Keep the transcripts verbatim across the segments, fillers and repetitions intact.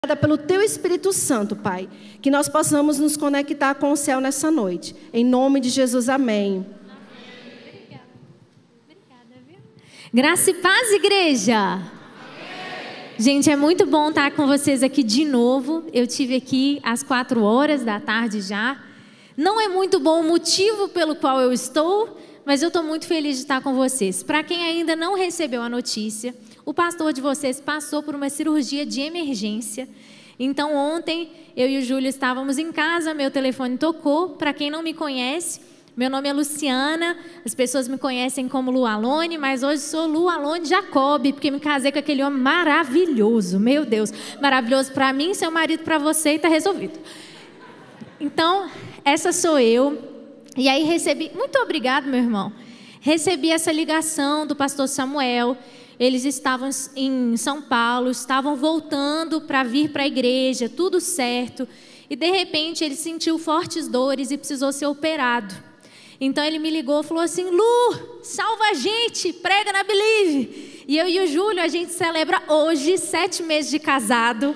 Pelo Teu Espírito Santo, Pai, que nós possamos nos conectar com o céu nessa noite. Em nome de Jesus, amém. Obrigada. Obrigada, viu? Graça e paz, igreja. Amém. Gente, é muito bom estar com vocês aqui de novo. Eu tive aqui às quatro horas da tarde já. Não é muito bom o motivo pelo qual eu estou, mas eu estou muito feliz de estar com vocês. Para quem ainda não recebeu a notícia, o pastor de vocês passou por uma cirurgia de emergência. Então ontem eu e o Júlio estávamos em casa, meu telefone tocou. Para quem não me conhece, meu nome é Luciana, as pessoas me conhecem como Lu Alone, mas hoje sou Lu Alone Jacob, porque me casei com aquele homem maravilhoso, meu Deus, maravilhoso para mim, seu marido para você e está resolvido. Então, essa sou eu. E aí recebi, muito obrigado, meu irmão, recebi essa ligação do pastor Samuel. Eles estavam em São Paulo, estavam voltando para vir para a igreja, tudo certo. E de repente ele sentiu fortes dores e precisou ser operado. Então ele me ligou e falou assim: Lu, salva a gente, prega na Believe. E eu e o Júlio, a gente celebra hoje sete meses de casado.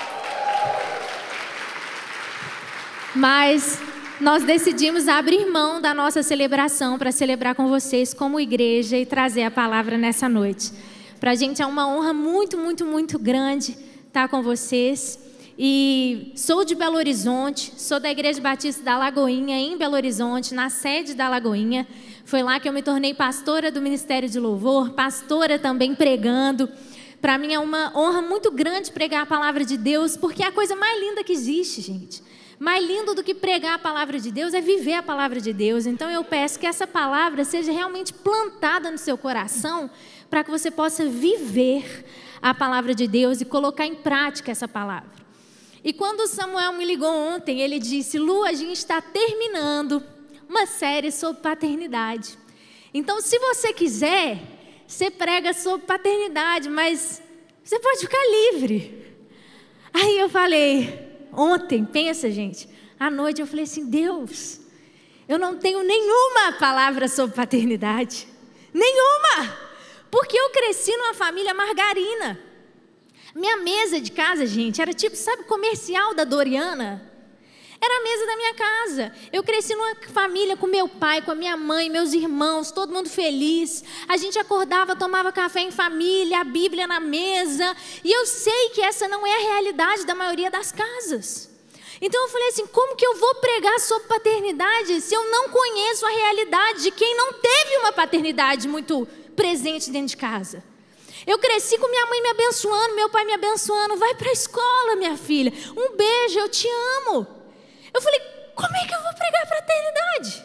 Mas nós decidimos abrir mão da nossa celebração para celebrar com vocês como igreja e trazer a palavra nessa noite. Para a gente é uma honra muito, muito, muito grande estar com vocês. E sou de Belo Horizonte, sou da Igreja Batista da Lagoinha, em Belo Horizonte, na sede da Lagoinha. Foi lá que eu me tornei pastora do Ministério de Louvor, pastora também pregando. Para mim é uma honra muito grande pregar a palavra de Deus, porque é a coisa mais linda que existe, gente. Mais lindo do que pregar a palavra de Deus é viver a palavra de Deus. Então eu peço que essa palavra seja realmente plantada no seu coração, para que você possa viver a palavra de Deus e colocar em prática essa palavra. E quando o Samuel me ligou ontem, ele disse: Lu, a gente está terminando uma série sobre paternidade. Então, se você quiser, você prega sobre paternidade, mas você pode ficar livre. Aí eu falei, ontem, pensa gente, à noite eu falei assim: Deus, eu não tenho nenhuma palavra sobre paternidade. Nenhuma! Porque eu cresci numa família margarina. Minha mesa de casa, gente, era tipo, sabe, comercial da Doriana? Era a mesa da minha casa. Eu cresci numa família com meu pai, com a minha mãe, meus irmãos, todo mundo feliz. A gente acordava, tomava café em família, a Bíblia na mesa. E eu sei que essa não é a realidade da maioria das casas. Então eu falei assim: como que eu vou pregar sobre paternidade se eu não conheço a realidade de quem não teve uma paternidade muito presente dentro de casa? Eu cresci com minha mãe me abençoando, meu pai me abençoando. Vai para a escola, minha filha. Um beijo, eu te amo. Eu falei: como é que eu vou pregar paternidade?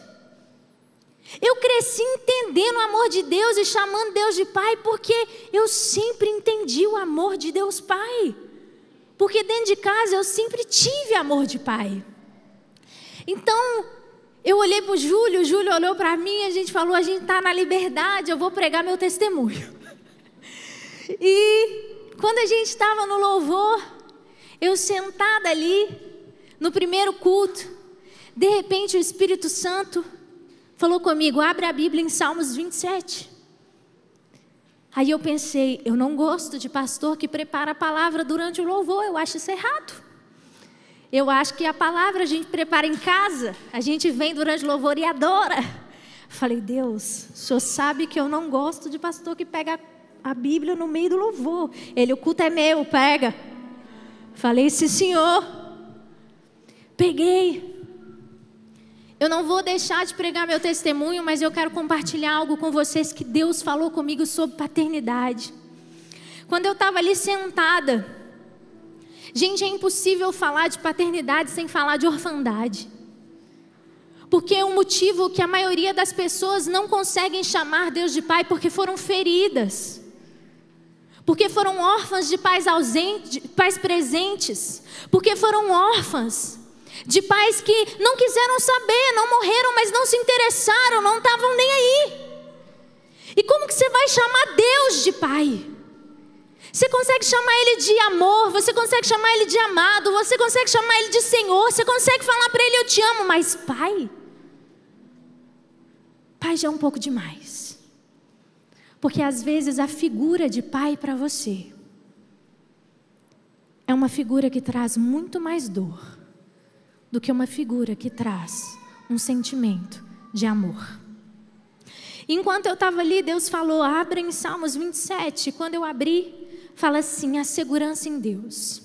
Eu cresci entendendo o amor de Deus e chamando Deus de Pai, porque eu sempre entendi o amor de Deus Pai. Porque dentro de casa eu sempre tive amor de pai. Então, eu olhei para o Júlio, o Júlio olhou para mim, a gente falou: a gente está na liberdade, eu vou pregar meu testemunho. E quando a gente estava no louvor, eu sentada ali, no primeiro culto, de repente o Espírito Santo falou comigo: abre a Bíblia em Salmos vinte e sete. Aí eu pensei: eu não gosto de pastor que prepara a palavra durante o louvor, eu acho isso errado. Eu acho que a palavra a gente prepara em casa, a gente vem durante o louvor e adora. Falei: Deus, o Senhor sabe que eu não gosto de pastor que pega a Bíblia no meio do louvor. Ele: o culto é meu, pega. Falei: sim, Senhor. Peguei. Eu não vou deixar de pregar meu testemunho, mas eu quero compartilhar algo com vocês que Deus falou comigo sobre paternidade. Quando eu estava ali sentada, gente, é impossível falar de paternidade sem falar de orfandade. Porque é um motivo que a maioria das pessoas não conseguem chamar Deus de Pai, porque foram feridas. Porque foram órfãs de pais ausentes, de pais presentes. Porque foram órfãs de pais que não quiseram saber, não morreram, mas não se interessaram, não estavam nem aí. E como que você vai chamar Deus de Pai? Você consegue chamar Ele de amor, você consegue chamar Ele de amado, você consegue chamar Ele de Senhor, você consegue falar para Ele: eu te amo, mas Pai? Pai já é um pouco demais. Porque às vezes a figura de pai para você é uma figura que traz muito mais dor do que uma figura que traz um sentimento de amor. Enquanto eu estava ali, Deus falou, abra em Salmos vinte e sete. Quando eu abri, fala assim, a segurança em Deus.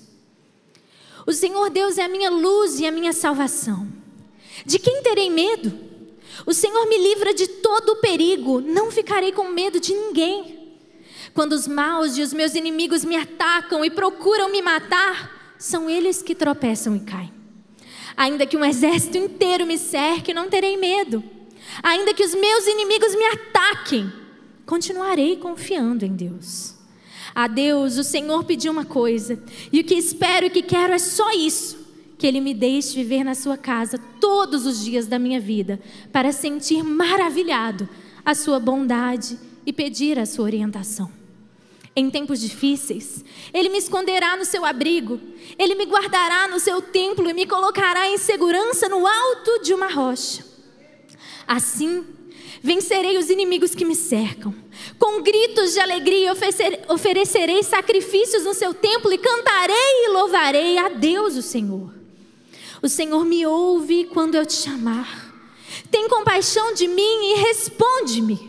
O Senhor Deus é a minha luz e a minha salvação. De quem terei medo? O Senhor me livra de todo o perigo, não ficarei com medo de ninguém. Quando os maus e os meus inimigos me atacam e procuram me matar, são eles que tropeçam e caem. Ainda que um exército inteiro me cerque, não terei medo. Ainda que os meus inimigos me ataquem, continuarei confiando em Deus. A Deus, o Senhor pediu uma coisa, e o que espero e que quero é só isso, que Ele me deixe viver na sua casa todos os dias da minha vida, para sentir maravilhado a sua bondade e pedir a sua orientação. Em tempos difíceis, Ele me esconderá no seu abrigo, Ele me guardará no seu templo e me colocará em segurança no alto de uma rocha. Assim, vencerei os inimigos que me cercam. Com gritos de alegria oferecerei sacrifícios no seu templo e cantarei e louvarei a Deus, o Senhor. O Senhor me ouve quando eu te chamar. Tem compaixão de mim e responde-me.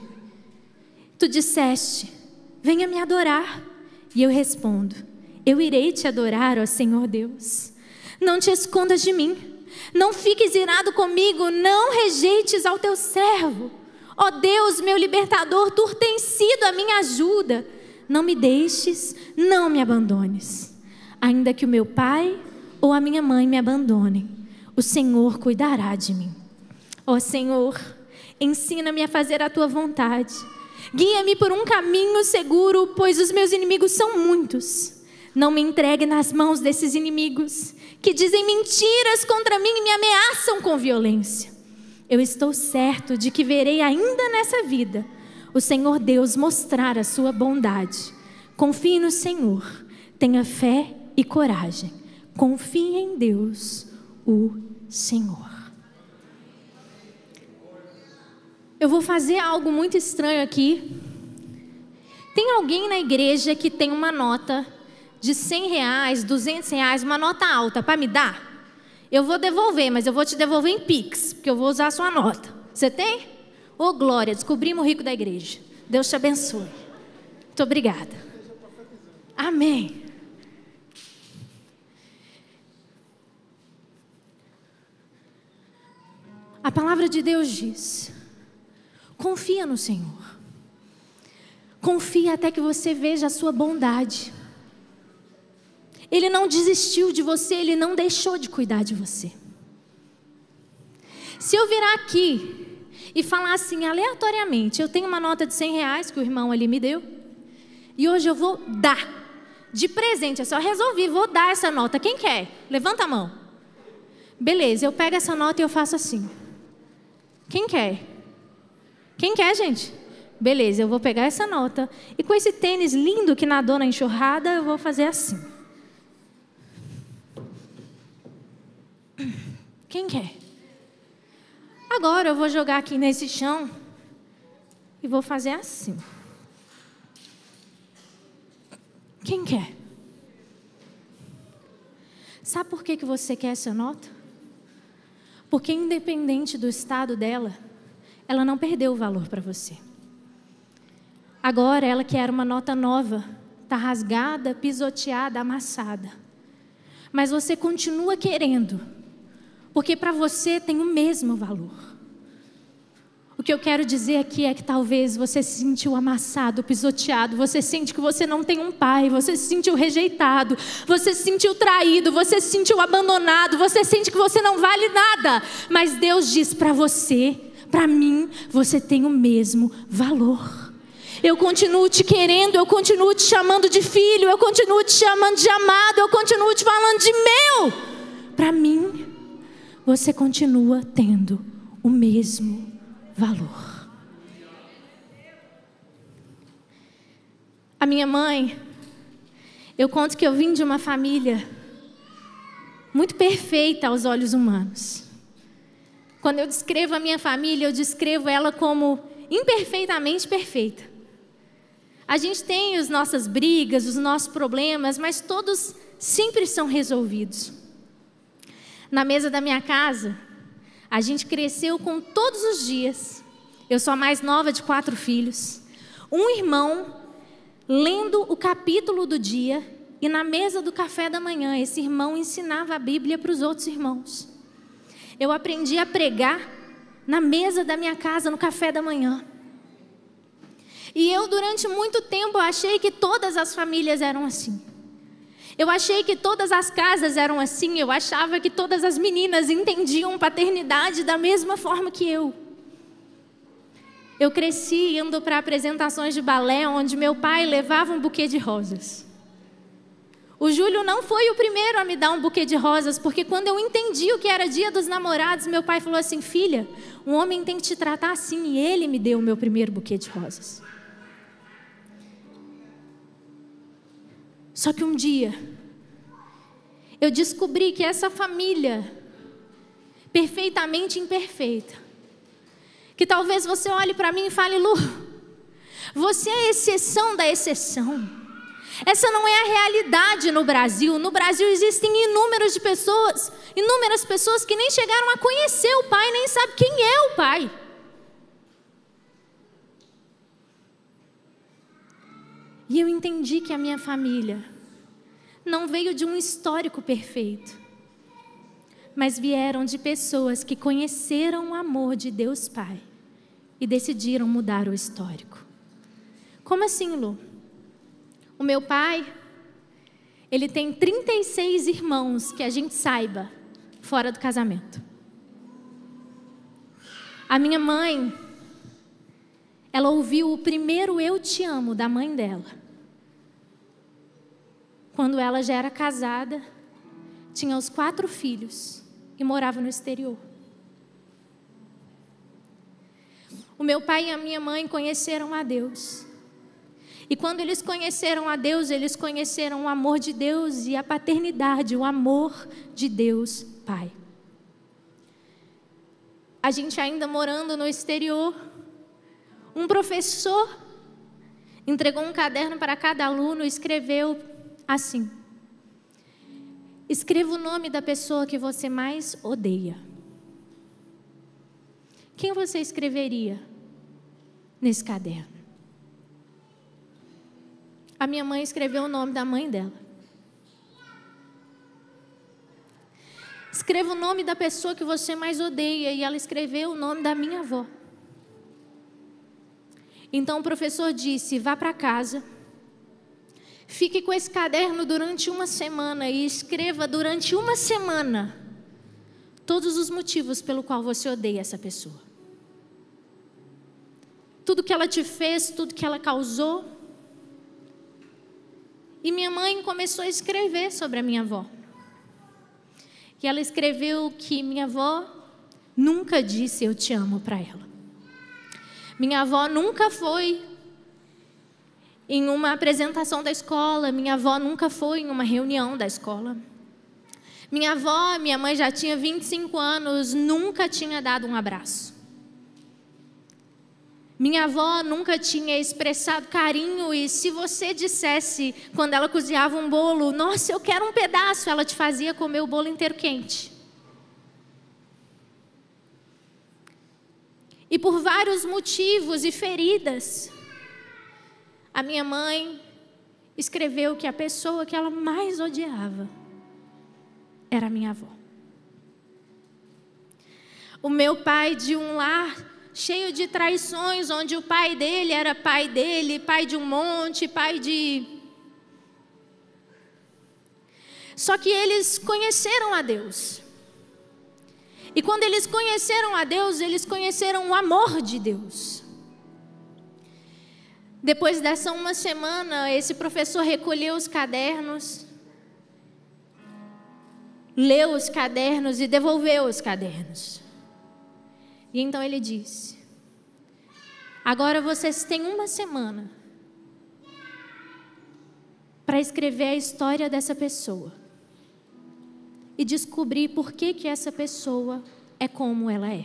Tu disseste, venha me adorar. E eu respondo, eu irei te adorar, ó Senhor Deus. Não te escondas de mim. Não fiques irado comigo, não rejeites ao teu servo. Ó Deus, meu libertador, tu tens sido a minha ajuda. Não me deixes, não me abandones. Ainda que o meu pai ou a minha mãe me abandonem, o Senhor cuidará de mim. Ó Senhor, ensina-me a fazer a tua vontade. Guia-me por um caminho seguro, pois os meus inimigos são muitos. Não me entregue nas mãos desses inimigos, que dizem mentiras contra mim e me ameaçam com violência. Eu estou certo de que verei ainda nessa vida o Senhor Deus mostrar a sua bondade. Confie no Senhor, tenha fé e coragem. Confie em Deus, o Senhor. Eu vou fazer algo muito estranho aqui. Tem alguém na igreja que tem uma nota de cem reais, duzentos reais, uma nota alta para me dar? Eu vou devolver, mas eu vou te devolver em Pix, porque eu vou usar a sua nota. Você tem? Ô, oh, glória, descobrimos o rico da igreja. Deus te abençoe. Muito obrigada. Amém. A palavra de Deus diz, confia no Senhor. Confia até que você veja a sua bondade. Ele não desistiu de você, Ele não deixou de cuidar de você. Se eu virar aqui e falar assim, aleatoriamente, eu tenho uma nota de cem reais que o irmão ali me deu, e hoje eu vou dar, de presente, eu só resolvi, vou dar essa nota. Quem quer? Levanta a mão. Beleza, eu pego essa nota e eu faço assim. Quem quer? Quem quer, gente? Beleza, eu vou pegar essa nota, e com esse tênis lindo que nadou na enxurrada, eu vou fazer assim. Quem quer? Agora eu vou jogar aqui nesse chão e vou fazer assim. Quem quer? Sabe por que que você quer essa nota? Porque independente do estado dela, ela não perdeu o valor para você. Agora ela que era uma nota nova, está rasgada, pisoteada, amassada. Mas você continua querendo, porque para você tem o mesmo valor. O que eu quero dizer aqui é que talvez você se sentiu amassado, pisoteado, você sente que você não tem um pai, você se sentiu rejeitado, você se sentiu traído, você se sentiu abandonado, você sente que você não vale nada. Mas Deus diz para você, para mim, você tem o mesmo valor. Eu continuo te querendo, eu continuo te chamando de filho, eu continuo te chamando de amado, eu continuo te falando de meu. Para mim, você continua tendo o mesmo valor. A minha mãe, eu conto que eu vim de uma família muito perfeita aos olhos humanos. Quando eu descrevo a minha família, eu descrevo ela como imperfeitamente perfeita. A gente tem as nossas brigas, os nossos problemas, mas todos sempre são resolvidos. Na mesa da minha casa, a gente cresceu com todos os dias. Eu sou a mais nova de quatro filhos. Um irmão lendo o capítulo do dia e na mesa do café da manhã, esse irmão ensinava a Bíblia para os outros irmãos. Eu aprendi a pregar na mesa da minha casa, no café da manhã. E eu, durante muito tempo, achei que todas as famílias eram assim. Eu achei que todas as casas eram assim. Eu achava que todas as meninas entendiam paternidade da mesma forma que eu. Eu cresci indo para apresentações de balé, onde meu pai levava um buquê de rosas. O Júlio não foi o primeiro a me dar um buquê de rosas, porque quando eu entendi o que era Dia dos Namorados, meu pai falou assim: filha, um homem tem que te tratar assim, e ele me deu o meu primeiro buquê de rosas. Só que um dia, eu descobri que essa família, perfeitamente imperfeita, que talvez você olhe para mim e fale: Lu, você é a exceção da exceção. Essa não é a realidade no Brasil. No Brasil existem inúmeras de pessoas, inúmeras pessoas que nem chegaram a conhecer o pai, nem sabem quem é o pai. E eu entendi que a minha família não veio de um histórico perfeito, mas vieram de pessoas que conheceram o amor de Deus Pai e decidiram mudar o histórico. Como assim, Lu? O meu pai, ele tem trinta e seis irmãos, que a gente saiba, fora do casamento. A minha mãe, ela ouviu o primeiro "eu te amo" da mãe dela quando ela já era casada, tinha os quatro filhos e morava no exterior. O meu pai e a minha mãe conheceram a Deus. E quando eles conheceram a Deus, eles conheceram o amor de Deus e a paternidade, o amor de Deus Pai. A gente ainda morando no exterior, um professor entregou um caderno para cada aluno e escreveu assim: escreva o nome da pessoa que você mais odeia. Quem você escreveria nesse caderno? A minha mãe escreveu o nome da mãe dela. Escreva o nome da pessoa que você mais odeia, e ela escreveu o nome da minha avó. Então o professor disse: vá para casa, fique com esse caderno durante uma semana e escreva durante uma semana todos os motivos pelo qual você odeia essa pessoa. Tudo que ela te fez, tudo que ela causou. E minha mãe começou a escrever sobre a minha avó. E ela escreveu que minha avó nunca disse "eu te amo" para ela. Minha avó nunca foi em uma apresentação da escola. Minha avó nunca foi em uma reunião da escola. Minha avó, minha mãe já tinha vinte e cinco anos, nunca tinha dado um abraço. Minha avó nunca tinha expressado carinho, e se você dissesse, quando ela cozinhava um bolo: nossa, eu quero um pedaço, ela te fazia comer o bolo inteiro quente. E por vários motivos e feridas, a minha mãe escreveu que a pessoa que ela mais odiava era a minha avó. O meu pai, de um lar cheio de traições, onde o pai dele era pai dele, pai de um monte, pai de... Só que eles conheceram a Deus. E quando eles conheceram a Deus, eles conheceram o amor de Deus. Depois dessa uma semana, esse professor recolheu os cadernos, leu os cadernos e devolveu os cadernos. E então ele disse: agora vocês têm uma semana para escrever a história dessa pessoa e descobrir por que que essa pessoa é como ela é.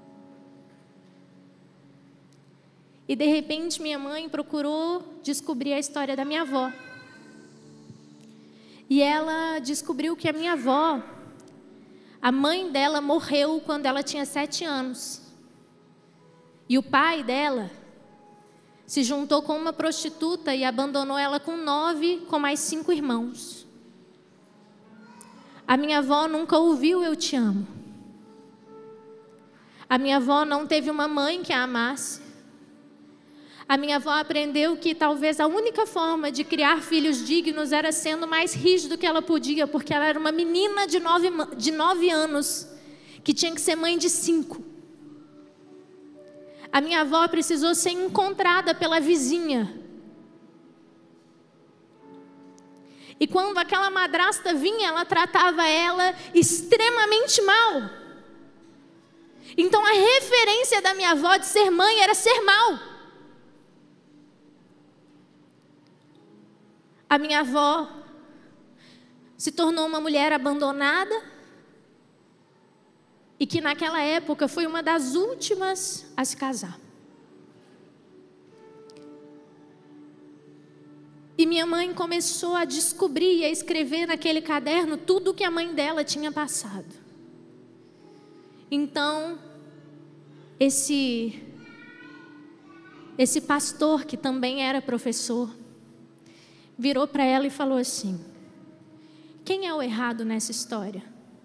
E de repente minha mãe procurou descobrir a história da minha avó. E ela descobriu que a minha avó, a mãe dela morreu quando ela tinha sete anos. E o pai dela se juntou com uma prostituta e abandonou ela com nove, com mais cinco irmãos. A minha avó nunca ouviu "eu te amo". A minha avó não teve uma mãe que a amasse. A minha avó aprendeu que talvez a única forma de criar filhos dignos era sendo mais rígido que ela podia, porque ela era uma menina de nove, de nove anos, que tinha que ser mãe de cinco. A minha avó precisou ser encontrada pela vizinha. E quando aquela madrasta vinha, ela tratava ela extremamente mal. Então a referência da minha avó de ser mãe era ser mal. A minha avó se tornou uma mulher abandonada e que naquela época foi uma das últimas a se casar. E minha mãe começou a descobrir e a escrever naquele caderno tudo o que a mãe dela tinha passado. Então, esse, esse pastor, que também era professor, virou para ela e falou assim: quem é o errado nessa história?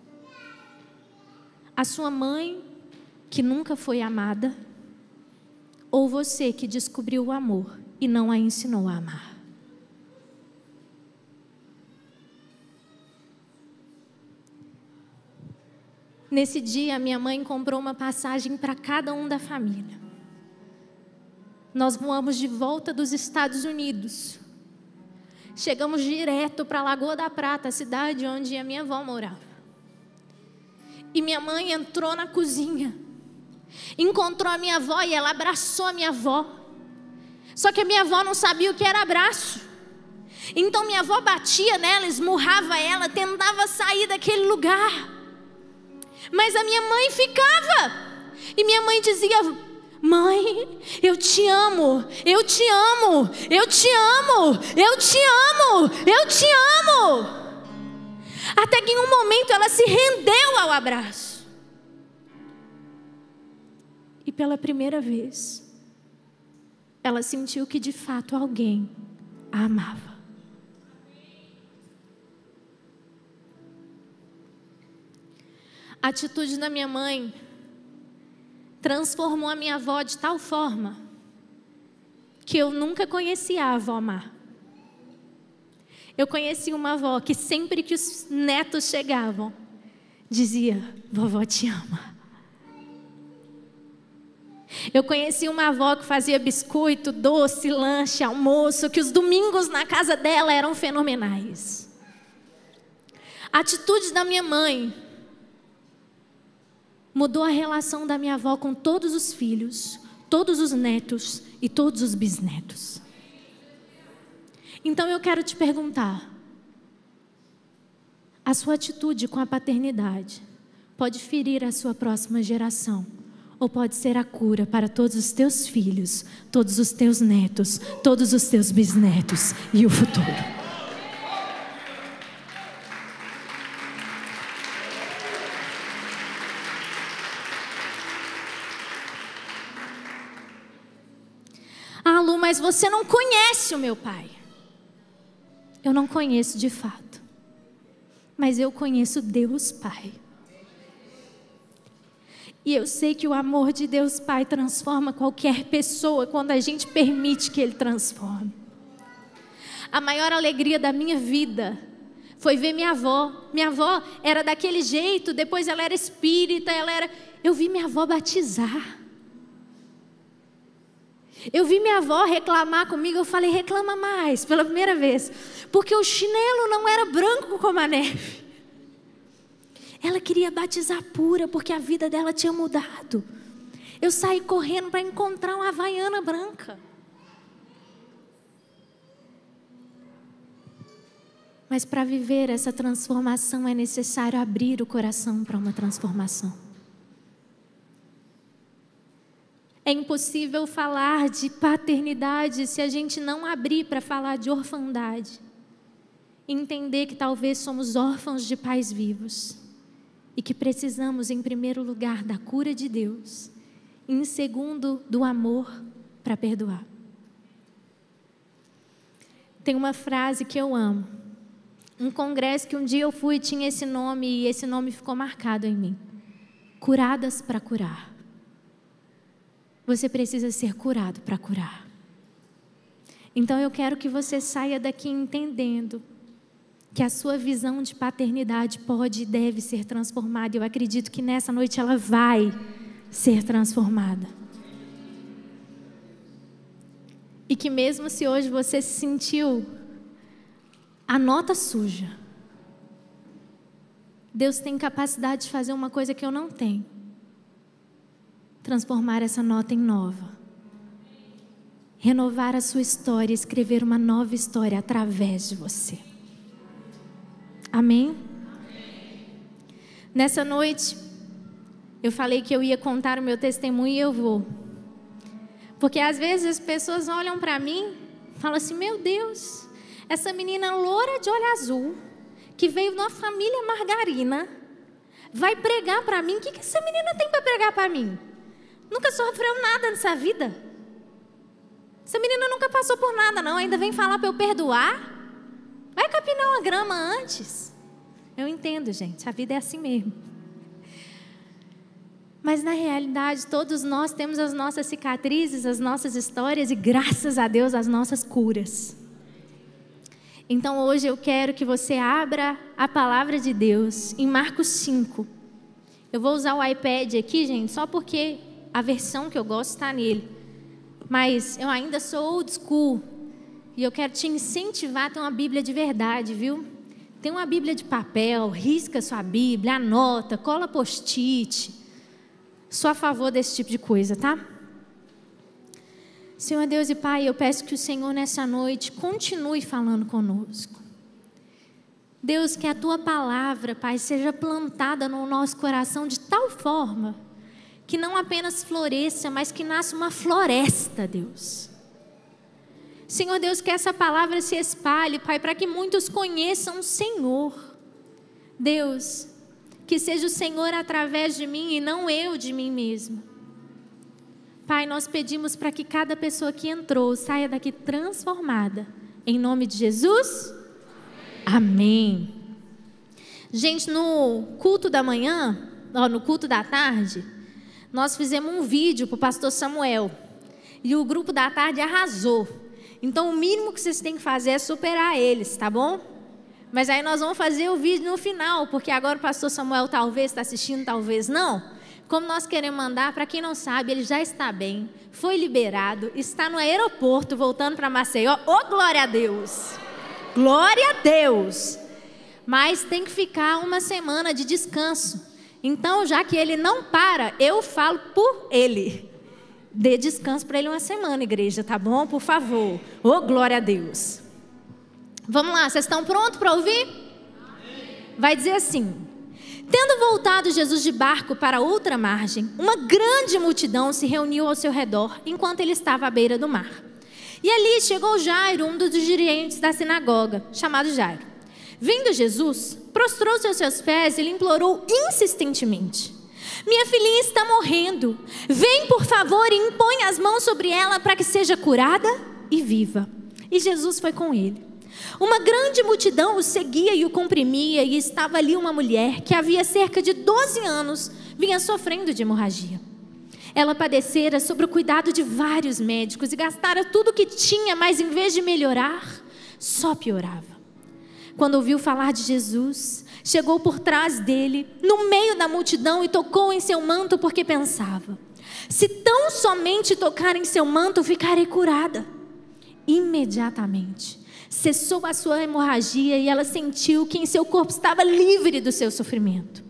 A sua mãe, que nunca foi amada, ou você, que descobriu o amor e não a ensinou a amar? Nesse dia, minha mãe comprou uma passagem para cada um da família. Nós voamos de volta dos Estados Unidos. Chegamos direto para Lagoa da Prata, a cidade onde a minha avó morava. E minha mãe entrou na cozinha, encontrou a minha avó e ela abraçou a minha avó. Só que a minha avó não sabia o que era abraço. Então minha avó batia nela, esmurrava ela, tentava sair daquele lugar. Mas a minha mãe ficava. E minha mãe dizia: mãe, eu te amo, eu te amo, eu te amo, eu te amo, eu te amo. Até que em um momento ela se rendeu ao abraço. E pela primeira vez, ela sentiu que de fato alguém a amava. A atitude da minha mãe transformou a minha avó de tal forma que eu nunca conheci a avó má. Eu conheci uma avó que sempre que os netos chegavam, dizia: vovó te ama. Eu conheci uma avó que fazia biscoito, doce, lanche, almoço, que os domingos na casa dela eram fenomenais. A atitude da minha mãe mudou a relação da minha avó com todos os filhos, todos os netos e todos os bisnetos. Então eu quero te perguntar: a sua atitude com a paternidade pode ferir a sua próxima geração, ou pode ser a cura para todos os teus filhos, todos os teus netos, todos os teus bisnetos e o futuro? Ah, Lu, mas você não conhece o meu pai. Eu não conheço de fato, mas eu conheço Deus Pai. E eu sei que o amor de Deus Pai transforma qualquer pessoa quando a gente permite que Ele transforme. A maior alegria da minha vida foi ver minha avó. Minha avó era daquele jeito, depois ela era espírita, ela era... Eu vi minha avó batizar. Eu vi minha avó reclamar comigo, eu falei: reclama mais, pela primeira vez. Porque o chinelo não era branco como a neve. Ela queria batizar pura, porque a vida dela tinha mudado. Eu saí correndo para encontrar uma havaiana branca. Mas para viver essa transformação é necessário abrir o coração para uma transformação. É impossível falar de paternidade se a gente não abrir para falar de orfandade. entender que talvez somos órfãos de pais vivos e que precisamos, em primeiro lugar, da cura de Deus, e em segundo, do amor para perdoar. Tem uma frase que eu amo. Um congresso que um dia eu fui tinha esse nome e esse nome ficou marcado em mim. Curadas para curar. Você precisa ser curado para curar. Então eu quero que você saia daqui entendendo que a sua visão de paternidade pode e deve ser transformada. Eu acredito que nessa noite ela vai ser transformada. E que mesmo se hoje você se sentiu a nota suja, Deus tem capacidade de fazer uma coisa que eu não tenho. Transformar essa nota em nova. Renovar a sua história, escrever uma nova história através de você. Amém? Amém? Nessa noite, eu falei que eu ia contar o meu testemunho e eu vou. Porque às vezes as pessoas olham para mim e falam assim, meu Deus, essa menina loura de olho azul, que veio de uma família margarina, vai pregar para mim? O que, que essa menina tem para pregar para mim? Nunca sofreu nada nessa vida. Essa menina nunca passou por nada não, ainda vem falar para eu perdoar? Vai capinar uma grama antes. Eu entendo, gente, a vida é assim mesmo. Mas na realidade, todos nós temos as nossas cicatrizes, as nossas histórias e graças a Deus as nossas curas. Então hoje eu quero que você abra a palavra de Deus em Marcos cinco. Eu vou usar o iPad aqui, gente, só porque a versão que eu gosto está nele. Mas eu ainda sou old school e eu quero te incentivar a ter uma Bíblia de verdade, viu? Tem uma Bíblia de papel, risca sua Bíblia, anota, cola post-it. Sou a favor desse tipo de coisa, tá? Senhor Deus e Pai, eu peço que o Senhor nessa noite continue falando conosco. Deus, que a Tua palavra, Pai, seja plantada no nosso coração de tal forma que não apenas floresça, mas que nasça uma floresta, Deus. Senhor Deus, que essa palavra se espalhe, Pai, para que muitos conheçam o Senhor. Deus, que seja o Senhor através de mim e não eu de mim mesmo. Pai, nós pedimos para que cada pessoa que entrou saia daqui transformada. Em nome de Jesus? Amém. Gente, no culto da manhã, ó, no culto da tarde, nós fizemos um vídeo para o pastor Samuel. E o grupo da tarde arrasou. Então o mínimo que vocês têm que fazer é superar eles, tá bom? Mas aí nós vamos fazer o vídeo no final, porque agora o pastor Samuel talvez está assistindo, talvez não. Como nós queremos mandar, para quem não sabe, ele já está bem, foi liberado, está no aeroporto, voltando para Maceió. Oh, glória a Deus! Glória a Deus! Mas tem que ficar uma semana de descanso. Então, já que ele não para, eu falo por ele. Dê descanso para ele uma semana, igreja, tá bom? Por favor. Oh, glória a Deus! Vamos lá, vocês estão prontos para ouvir? Vai dizer assim: tendo voltado Jesus de barco para outra margem, uma grande multidão se reuniu ao seu redor, enquanto ele estava à beira do mar. E ali chegou Jairo, um dos dirigentes da sinagoga, chamado Jairo. Vendo Jesus, prostrou-se aos seus pés e lhe implorou insistentemente: minha filhinha está morrendo, vem por favor e impõe as mãos sobre ela para que seja curada e viva. E Jesus foi com ele. Uma grande multidão o seguia e o comprimia, e estava ali uma mulher que havia cerca de doze anos vinha sofrendo de hemorragia. Ela padecera sob o cuidado de vários médicos e gastara tudo o que tinha, mas em vez de melhorar, só piorava. Quando ouviu falar de Jesus, chegou por trás dele, no meio da multidão, e tocou em seu manto, porque pensava: se tão somente tocar em seu manto, ficarei curada. Imediatamente cessou a sua hemorragia e ela sentiu que em seu corpo estava livre do seu sofrimento.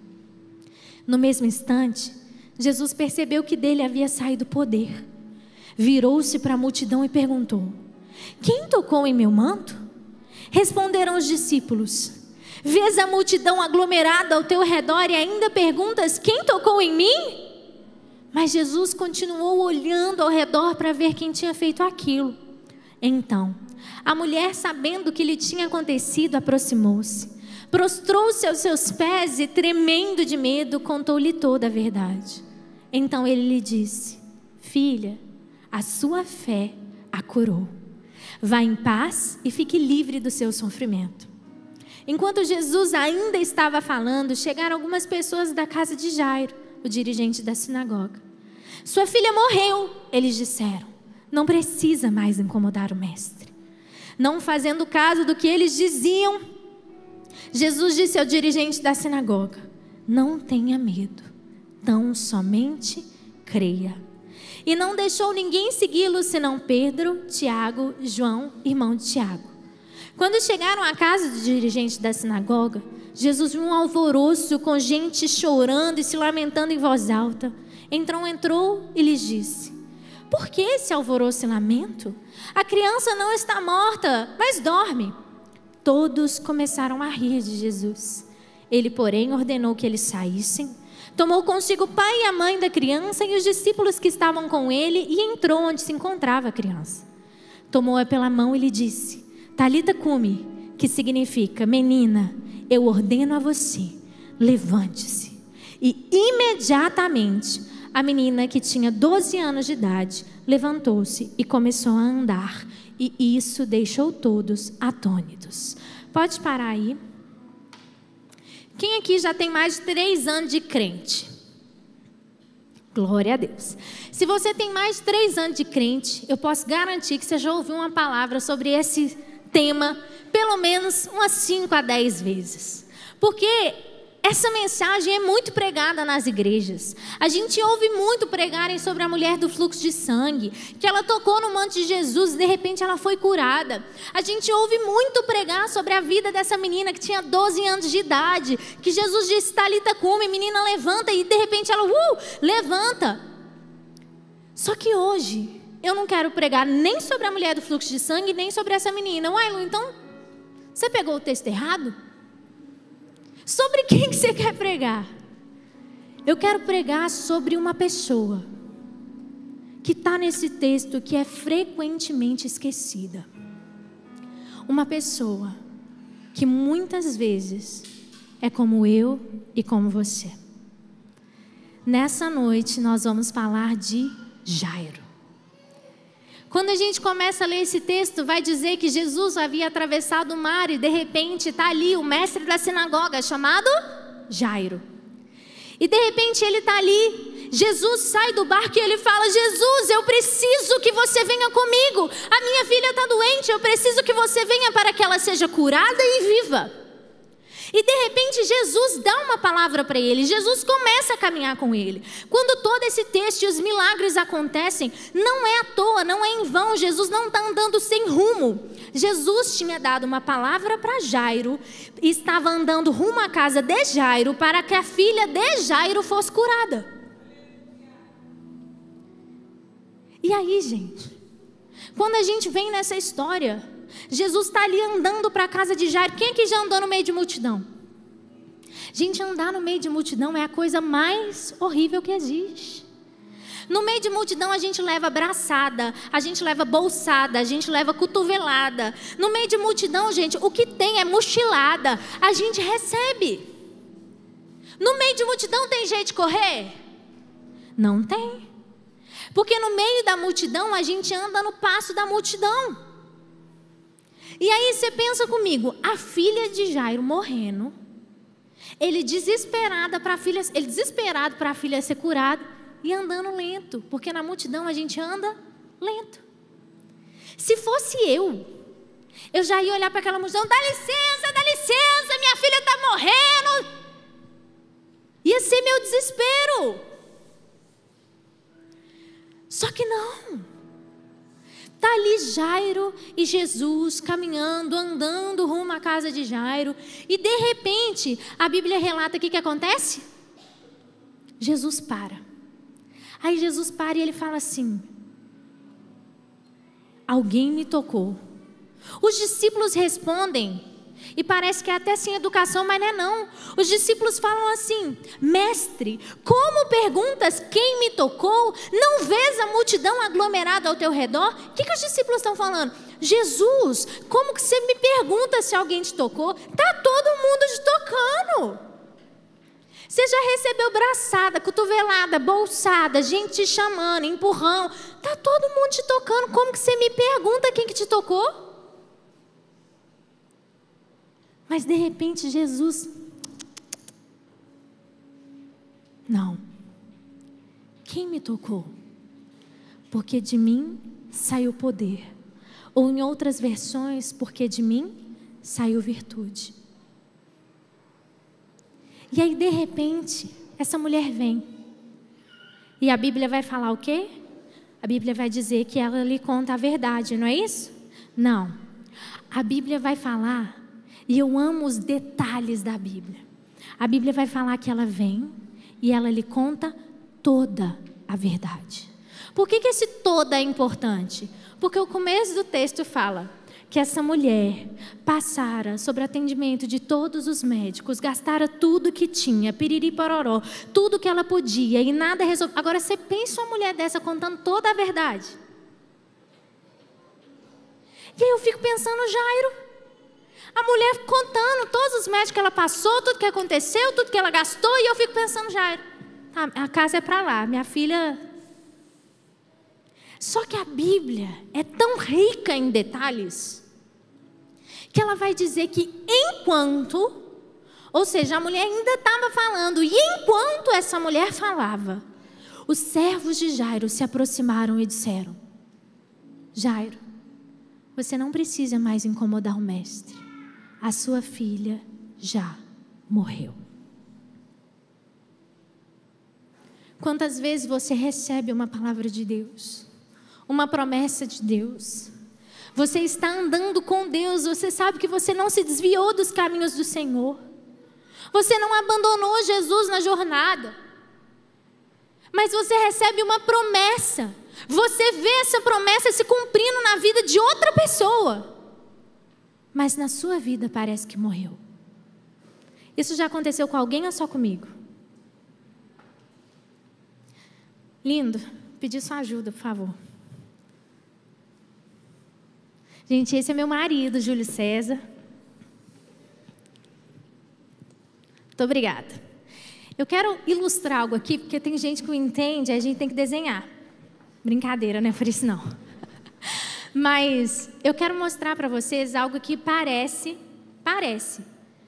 No mesmo instante, Jesus percebeu que dele havia saído poder. Virou-se para a multidão e perguntou: quem tocou em meu manto? Responderam os discípulos: vês a multidão aglomerada ao teu redor e ainda perguntas: quem tocou em mim? Mas Jesus continuou olhando ao redor para ver quem tinha feito aquilo. Então, A mulher, sabendo o que lhe tinha acontecido, aproximou-se, prostrou-se aos seus pés e, tremendo de medo, contou-lhe toda a verdade. Então ele lhe disse: filha, a sua fé a curou. Vá em paz e fique livre do seu sofrimento. Enquanto Jesus ainda estava falando, chegaram algumas pessoas da casa de Jairo, o dirigente da sinagoga. Sua filha morreu, eles disseram. Não precisa mais incomodar o mestre. Não fazendo caso do que eles diziam, Jesus disse ao dirigente da sinagoga: não tenha medo, tão somente creia. E não deixou ninguém segui-lo senão Pedro, Tiago, João, irmão de Tiago. Quando chegaram à casa do dirigente da sinagoga, Jesus viu um alvoroço com gente chorando e se lamentando em voz alta. Então entrou e lhes disse: por que esse alvoroço e lamento? A criança não está morta, mas dorme. Todos começaram a rir de Jesus. Ele, porém, ordenou que eles saíssem. Tomou consigo o pai e a mãe da criança e os discípulos que estavam com ele e entrou onde se encontrava a criança. Tomou-a pela mão e lhe disse: Talita cumi, que significa: menina, eu ordeno a você, levante-se. E imediatamente a menina, que tinha doze anos de idade, levantou-se e começou a andar. E isso deixou todos atônitos. Pode parar aí. Quem aqui já tem mais de três anos de crente? Glória a Deus. Se você tem mais de três anos de crente, eu posso garantir que você já ouviu uma palavra sobre esse tema pelo menos umas cinco a dez vezes. Porque essa mensagem é muito pregada nas igrejas. A gente ouve muito pregarem sobre a mulher do fluxo de sangue, que ela tocou no manto de Jesus e de repente ela foi curada. A gente ouve muito pregar sobre a vida dessa menina que tinha doze anos de idade, que Jesus disse: Talita cumi, menina, levanta, e de repente ela uh, levanta. Só que hoje eu não quero pregar nem sobre a mulher do fluxo de sangue, nem sobre essa menina. Uai, Lu, então você pegou o texto errado? Sobre quem que você quer pregar? Eu quero pregar sobre uma pessoa que está nesse texto, que é frequentemente esquecida. Uma pessoa que muitas vezes é como eu e como você. Nessa noite nós vamos falar de Jairo. Quando a gente começa a ler esse texto, vai dizer que Jesus havia atravessado o mar e de repente está ali o mestre da sinagoga chamado Jairo. E de repente ele está ali, Jesus sai do barco e ele fala: Jesus, eu preciso que você venha comigo. A minha filha está doente, eu preciso que você venha para que ela seja curada e viva. E de repente Jesus dá uma palavra para ele, Jesus começa a caminhar com ele. Quando todo esse texto e os milagres acontecem, não é à toa, não é em vão. Jesus não está andando sem rumo. Jesus tinha dado uma palavra para Jairo e estava andando rumo à casa de Jairo para que a filha de Jairo fosse curada. E aí, gente, quando a gente vem nessa história, Jesus está ali andando para a casa de Jairo. Quem aqui já andou no meio de multidão? Gente, andar no meio de multidão é a coisa mais horrível que existe. No meio de multidão a gente leva abraçada, a gente leva bolsada, a gente leva cotovelada. No meio de multidão, gente, o que tem é mochilada. A gente recebe. No meio de multidão tem jeito de correr? Não tem. Porque no meio da multidão a gente anda no passo da multidão. E aí você pensa comigo, a filha de Jairo morrendo, ele desesperado para a filha, ele desesperado para a filha ser curada e andando lento, porque na multidão a gente anda lento. Se fosse eu, eu já ia olhar para aquela multidão: dá licença, dá licença, minha filha está morrendo. Ia ser meu desespero. Só que não. Está ali Jairo e Jesus caminhando, andando rumo à casa de Jairo. E de repente, a Bíblia relata o que, que acontece? Jesus para. Aí Jesus para e ele fala assim: alguém me tocou. Os discípulos respondem, e parece que é até sem educação, mas não é não. Os discípulos falam assim: mestre, como perguntas quem me tocou? Não vês a multidão aglomerada ao teu redor? O que, que os discípulos estão falando? Jesus, como que você me pergunta se alguém te tocou? Está todo mundo te tocando. Você já recebeu braçada, cotovelada, bolsada, gente te chamando, empurrão. Está todo mundo te tocando. Como que você me pergunta quem que te tocou? Mas de repente Jesus... Não. Quem me tocou? Porque de mim saiu poder. Ou em outras versões, porque de mim saiu virtude. E aí, de repente, essa mulher vem. E a Bíblia vai falar o quê? A Bíblia vai dizer que ela lhe conta a verdade, não é isso? Não. A Bíblia vai falar, e eu amo os detalhes da Bíblia. A Bíblia vai falar que ela vem e ela lhe conta toda a verdade. Por que que esse toda é importante? Porque o começo do texto fala que essa mulher passara sobre o atendimento de todos os médicos, gastara tudo que tinha, piriri pororó, tudo que ela podia e nada resolveu. Agora você pensa uma mulher dessa contando toda a verdade. E aí eu fico pensando, Jairo, a mulher contando todos os médicos que ela passou, tudo que aconteceu, tudo que ela gastou, e eu fico pensando, Jairo, tá, a casa é para lá, minha filha... Só que a Bíblia é tão rica em detalhes que ela vai dizer que enquanto, ou seja, a mulher ainda estava falando, e enquanto essa mulher falava, os servos de Jairo se aproximaram e disseram: Jairo, você não precisa mais incomodar o mestre, a sua filha já morreu. Quantas vezes você recebe uma palavra de Deus, uma promessa de Deus, você está andando com Deus, você sabe que você não se desviou dos caminhos do Senhor, você não abandonou Jesus na jornada, mas você recebe uma promessa, você vê essa promessa se cumprindo na vida de outra pessoa, mas na sua vida parece que morreu. Isso já aconteceu com alguém ou só comigo? Lindo, pedir sua ajuda, por favor. Gente, esse é meu marido, Júlio César. Muito obrigada. Eu quero ilustrar algo aqui, porque tem gente que não entende, a gente tem que desenhar. Brincadeira, né? Por isso não. Mas eu quero mostrar para vocês algo que parece, parece,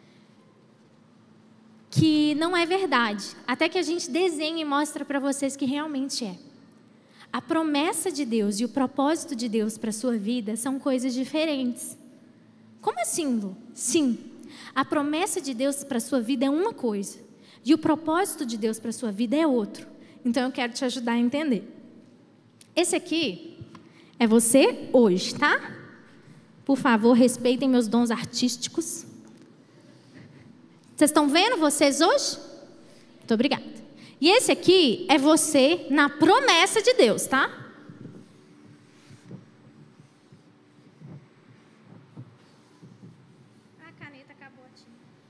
que não é verdade. Até que a gente desenhe e mostre para vocês que realmente é. A promessa de Deus e o propósito de Deus para a sua vida são coisas diferentes. Como assim, Lu? Sim, a promessa de Deus para a sua vida é uma coisa, e o propósito de Deus para a sua vida é outro. Então eu quero te ajudar a entender. Esse aqui é você hoje, tá? Por favor, respeitem meus dons artísticos. Vocês estão vendo vocês hoje? Muito obrigada. E esse aqui é você na promessa de Deus, tá? A caneta acabou a tinta.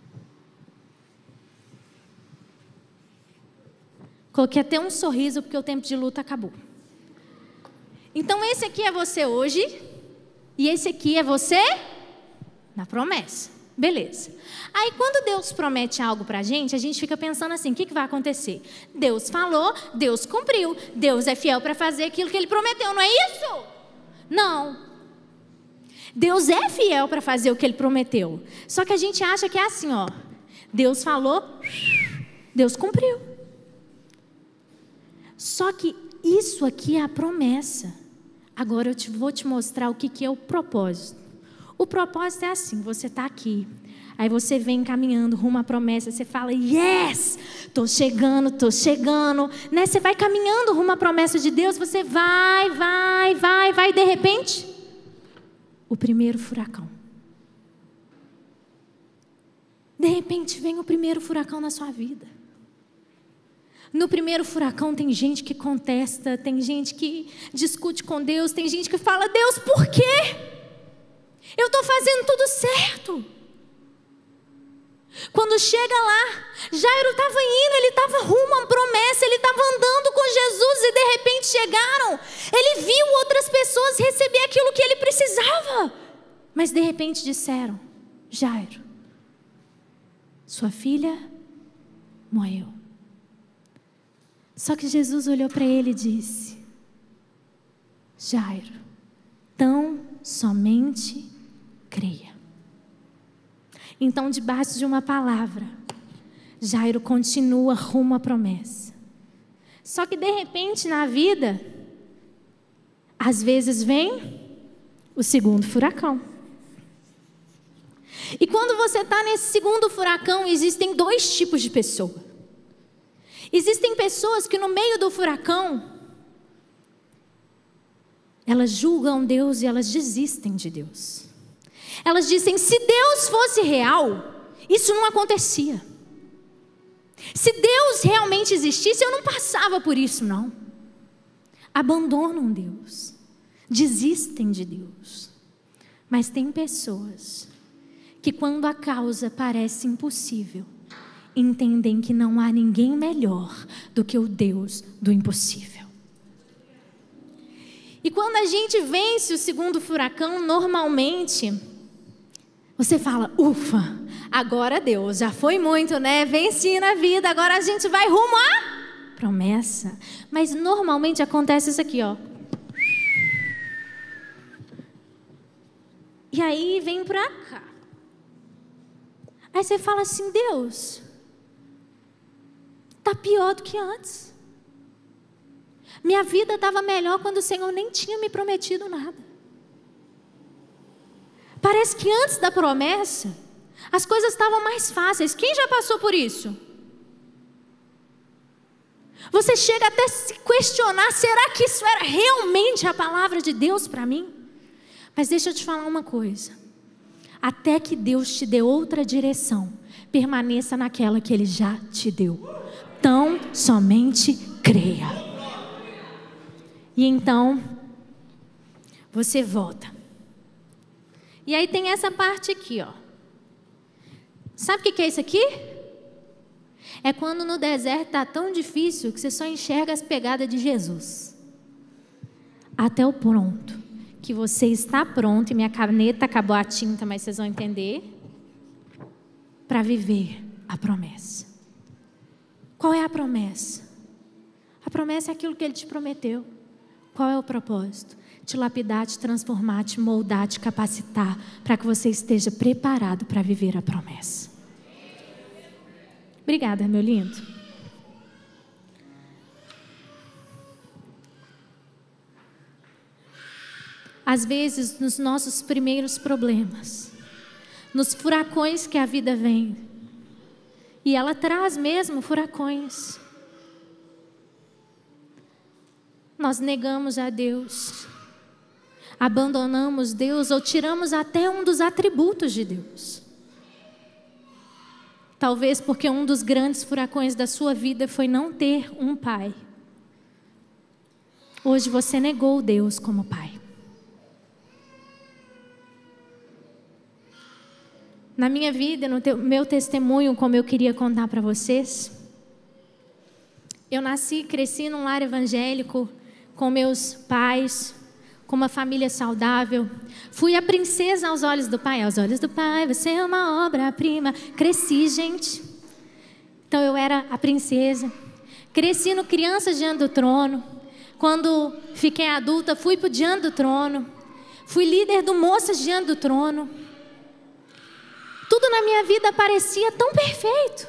Coloquei até um sorriso porque o tempo de luta acabou. Então esse aqui é você hoje e esse aqui é você na promessa. Beleza. Aí quando Deus promete algo pra gente, a gente fica pensando assim, o que, que vai acontecer? Deus falou, Deus cumpriu, Deus é fiel para fazer aquilo que Ele prometeu, não é isso? Não. Deus é fiel para fazer o que Ele prometeu. Só que a gente acha que é assim, ó. Deus falou, Deus cumpriu. Só que isso aqui é a promessa. Agora eu te, vou te mostrar o que, que é o propósito. O propósito é assim, você está aqui, aí você vem caminhando rumo à promessa, você fala, yes, estou chegando, estou chegando, né? Você vai caminhando rumo à promessa de Deus, você vai, vai, vai, vai, e de repente, o primeiro furacão. De repente vem o primeiro furacão na sua vida. No primeiro furacão tem gente que contesta, tem gente que discute com Deus, tem gente que fala, Deus, por quê? Eu estou fazendo tudo certo. Quando chega lá, Jairo estava indo, ele estava rumo a uma promessa, ele estava andando com Jesus e de repente chegaram. Ele viu outras pessoas receber aquilo que ele precisava. Mas de repente disseram: Jairo, sua filha morreu. Só que Jesus olhou para ele e disse: Jairo, tão somente creia. Então, debaixo de uma palavra, Jairo continua rumo à promessa. Só que de repente na vida, às vezes vem o segundo furacão. E quando você está nesse segundo furacão, existem dois tipos de pessoa. Existem pessoas que no meio do furacão, elas julgam Deus e elas desistem de Deus. Elas dizem: se Deus fosse real, isso não acontecia. Se Deus realmente existisse, eu não passava por isso, não. Abandonam Deus, desistem de Deus. Mas tem pessoas que, quando a causa parece impossível, entendem que não há ninguém melhor do que o Deus do impossível. E quando a gente vence o segundo furacão, normalmente você fala: ufa, agora Deus, já foi muito, né? Venci na vida, agora a gente vai rumo à promessa. Mas normalmente acontece isso aqui, ó. E aí vem pra cá. Aí você fala assim: Deus, tá pior do que antes. Minha vida estava melhor quando o Senhor nem tinha me prometido nada. Parece que antes da promessa, as coisas estavam mais fáceis. Quem já passou por isso? Você chega até a se questionar: será que isso era realmente a palavra de Deus para mim? Mas deixa eu te falar uma coisa. Até que Deus te dê outra direção, permaneça naquela que Ele já te deu. Tão somente creia. E então, você volta. E aí tem essa parte aqui, ó. Sabe o que é isso aqui? É quando no deserto está tão difícil que você só enxerga as pegadas de Jesus. Até o pronto. Que você está pronto, e minha caneta acabou a tinta, mas vocês vão entender. Para viver a promessa. Qual é a promessa? A promessa é aquilo que Ele te prometeu. Qual é o propósito? Te lapidar, te transformar, te moldar, te capacitar, para que você esteja preparado para viver a promessa. Obrigada, meu lindo. Às vezes, nos nossos primeiros problemas, nos furacões que a vida vem, e ela traz mesmo furacões, nós negamos a Deus, abandonamos Deus ou tiramos até um dos atributos de Deus. Talvez porque um dos grandes furacões da sua vida foi não ter um pai. Hoje você negou Deus como pai. Na minha vida, no teu, meu testemunho, como eu queria contar para vocês, eu nasci e cresci num lar evangélico, com meus pais, com uma família saudável. Fui a princesa aos olhos do pai. Aos olhos do pai, você é uma obra-prima. Cresci, gente. Então eu era a princesa. Cresci no Crianças Diante do Trono. Quando fiquei adulta, fui para o Diante do Trono. Fui líder do Moças Diante do Trono. Tudo na minha vida parecia tão perfeito.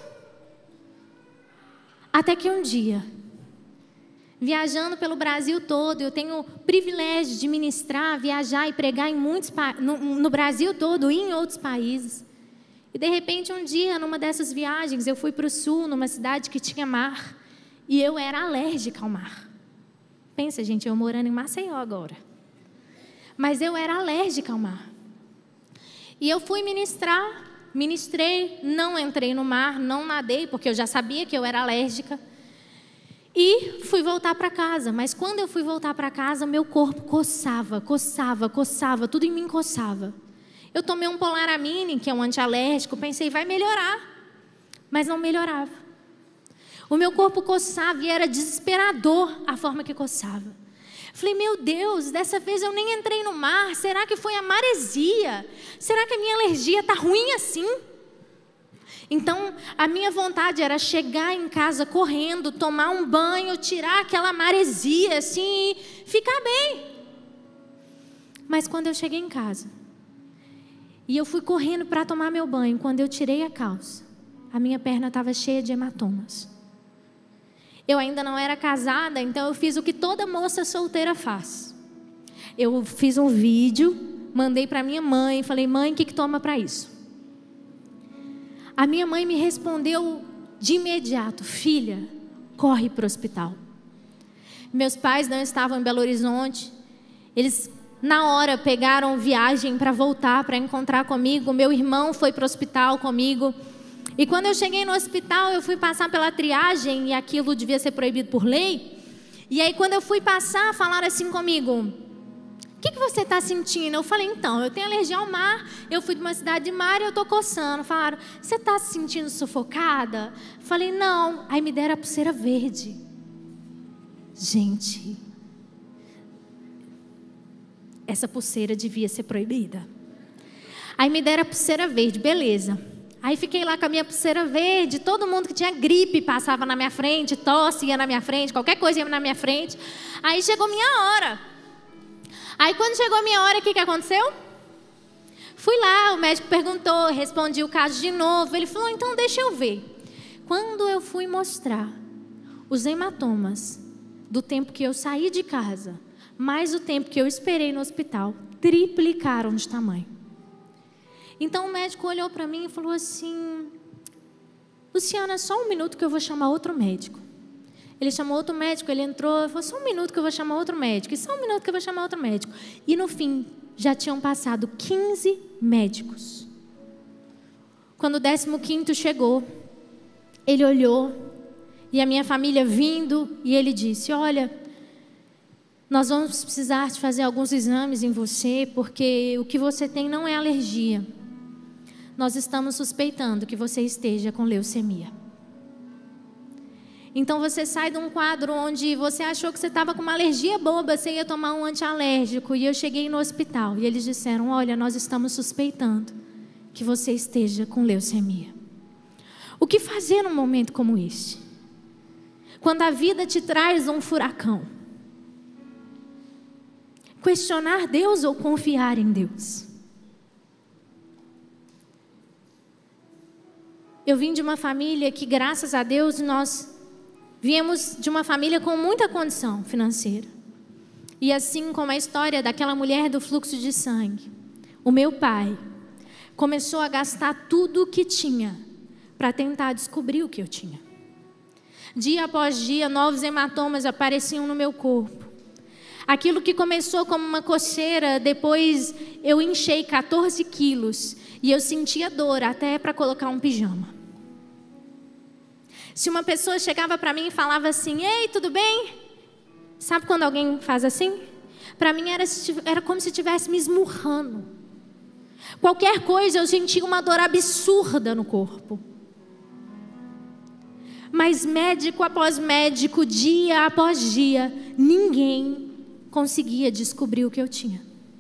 Até que um dia, viajando pelo Brasil todo, eu tenho o privilégio de ministrar, viajar e pregar em muitos, no, no Brasil todo e em outros países. E de repente um dia, numa dessas viagens, eu fui para o sul, numa cidade que tinha mar, e eu era alérgica ao mar. Pensa, gente, eu morando em Maceió agora. Mas eu era alérgica ao mar. E eu fui ministrar, ministrei, não entrei no mar, não nadei, porque eu já sabia que eu era alérgica. E fui voltar para casa, mas quando eu fui voltar para casa, meu corpo coçava, coçava, coçava, tudo em mim coçava. Eu tomei um Polaramine, que é um antialérgico, pensei, vai melhorar. mas não melhorava. O meu corpo coçava e era desesperador a forma que coçava. Falei, meu Deus, dessa vez eu nem entrei no mar, será que foi a maresia? Será que a minha alergia está ruim assim? Então, a minha vontade era chegar em casa correndo, tomar um banho, tirar aquela maresia assim e ficar bem. Mas quando eu cheguei em casa, e eu fui correndo para tomar meu banho, quando eu tirei a calça, a minha perna estava cheia de hematomas. Eu ainda não era casada, então eu fiz o que toda moça solteira faz. Eu fiz um vídeo, mandei para minha mãe, falei, mãe, o que que toma para isso? A minha mãe me respondeu de imediato, filha, corre para o hospital. Meus pais não estavam em Belo Horizonte, eles na hora pegaram viagem para voltar, para encontrar comigo. Meu irmão foi para o hospital comigo. E quando eu cheguei no hospital, eu fui passar pela triagem, e aquilo devia ser proibido por lei. E aí quando eu fui passar, falaram assim comigo, o que, que você está sentindo? Eu falei, então, eu tenho alergia ao mar, eu fui de uma cidade de mar e eu estou coçando. Falaram, você está se sentindo sufocada? Eu falei, não. Aí me deram a pulseira verde. Gente, essa pulseira devia ser proibida. Aí me deram a pulseira verde, beleza. Aí fiquei lá com a minha pulseira verde, todo mundo que tinha gripe passava na minha frente, tosse ia na minha frente, qualquer coisa ia na minha frente. Aí chegou minha hora. Aí quando chegou a minha hora, o que, que aconteceu? Fui lá, o médico perguntou, respondi o caso de novo. Ele falou, então deixa eu ver. Quando eu fui mostrar os hematomas do tempo que eu saí de casa, mais o tempo que eu esperei no hospital, triplicaram de tamanho. Então o médico olhou para mim e falou assim, Luciana, só um minuto que eu vou chamar outro médico. Ele chamou outro médico, ele entrou, falou, só um minuto que eu vou chamar outro médico, e só um minuto que eu vou chamar outro médico. E no fim, já tinham passado quinze médicos. Quando o décimo quinto chegou, ele olhou, e a minha família vindo, e ele disse, olha, nós vamos precisar de fazer alguns exames em você, porque o que você tem não é alergia. Nós estamos suspeitando que você esteja com leucemia. Então você sai de um quadro onde você achou que você estava com uma alergia boba, você ia tomar um antialérgico, e eu cheguei no hospital, e eles disseram, olha, nós estamos suspeitando que você esteja com leucemia. O que fazer num momento como este? Quando a vida te traz um furacão? Questionar Deus ou confiar em Deus? Eu vim de uma família que, graças a Deus, nós viemos de uma família com muita condição financeira. E assim como a história daquela mulher do fluxo de sangue, o meu pai começou a gastar tudo o que tinha para tentar descobrir o que eu tinha. Dia após dia, novos hematomas apareciam no meu corpo. Aquilo que começou como uma coceira, depois eu enchei quatorze quilos e eu sentia dor até para colocar um pijama. Se uma pessoa chegava para mim e falava assim, ei, tudo bem? Sabe quando alguém faz assim? Para mim era, era como se estivesse me esmurrando. Qualquer coisa eu sentia uma dor absurda no corpo. Mas médico após médico, dia após dia, ninguém conseguia descobrir o que eu tinha.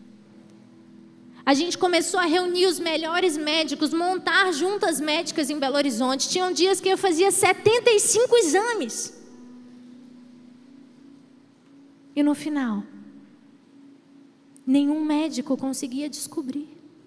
A gente começou a reunir os melhores médicos, montar juntas médicas em Belo Horizonte. Tinham dias que eu fazia setenta e cinco exames. E no final, nenhum médico conseguia descobrir.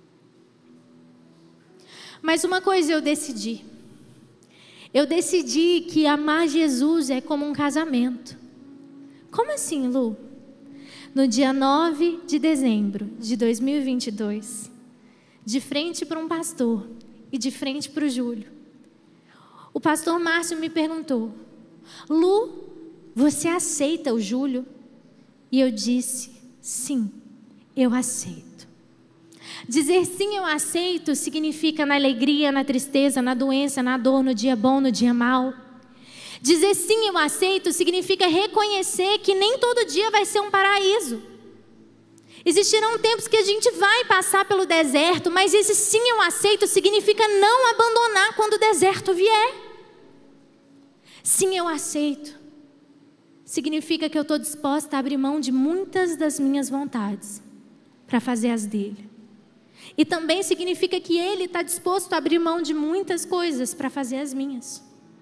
Mas uma coisa eu decidi. Eu decidi que amar Jesus é como um casamento. Como assim, Lu? No dia nove de dezembro de dois mil e vinte e dois, de frente para um pastor e de frente para o Júlio, o pastor Márcio me perguntou, Lu, você aceita o Júlio? E eu disse, sim, eu aceito. Dizer sim, eu aceito significa na alegria, na tristeza, na doença, na dor, no dia bom, no dia mau. Dizer sim, eu aceito significa reconhecer que nem todo dia vai ser um paraíso. Existirão tempos que a gente vai passar pelo deserto, mas esse sim eu aceito significa não abandonar quando o deserto vier. Sim eu aceito significa que eu estou disposta a abrir mão de muitas das minhas vontades para fazer as dele. E também significa que ele está disposto a abrir mão de muitas coisas para fazer as minhas.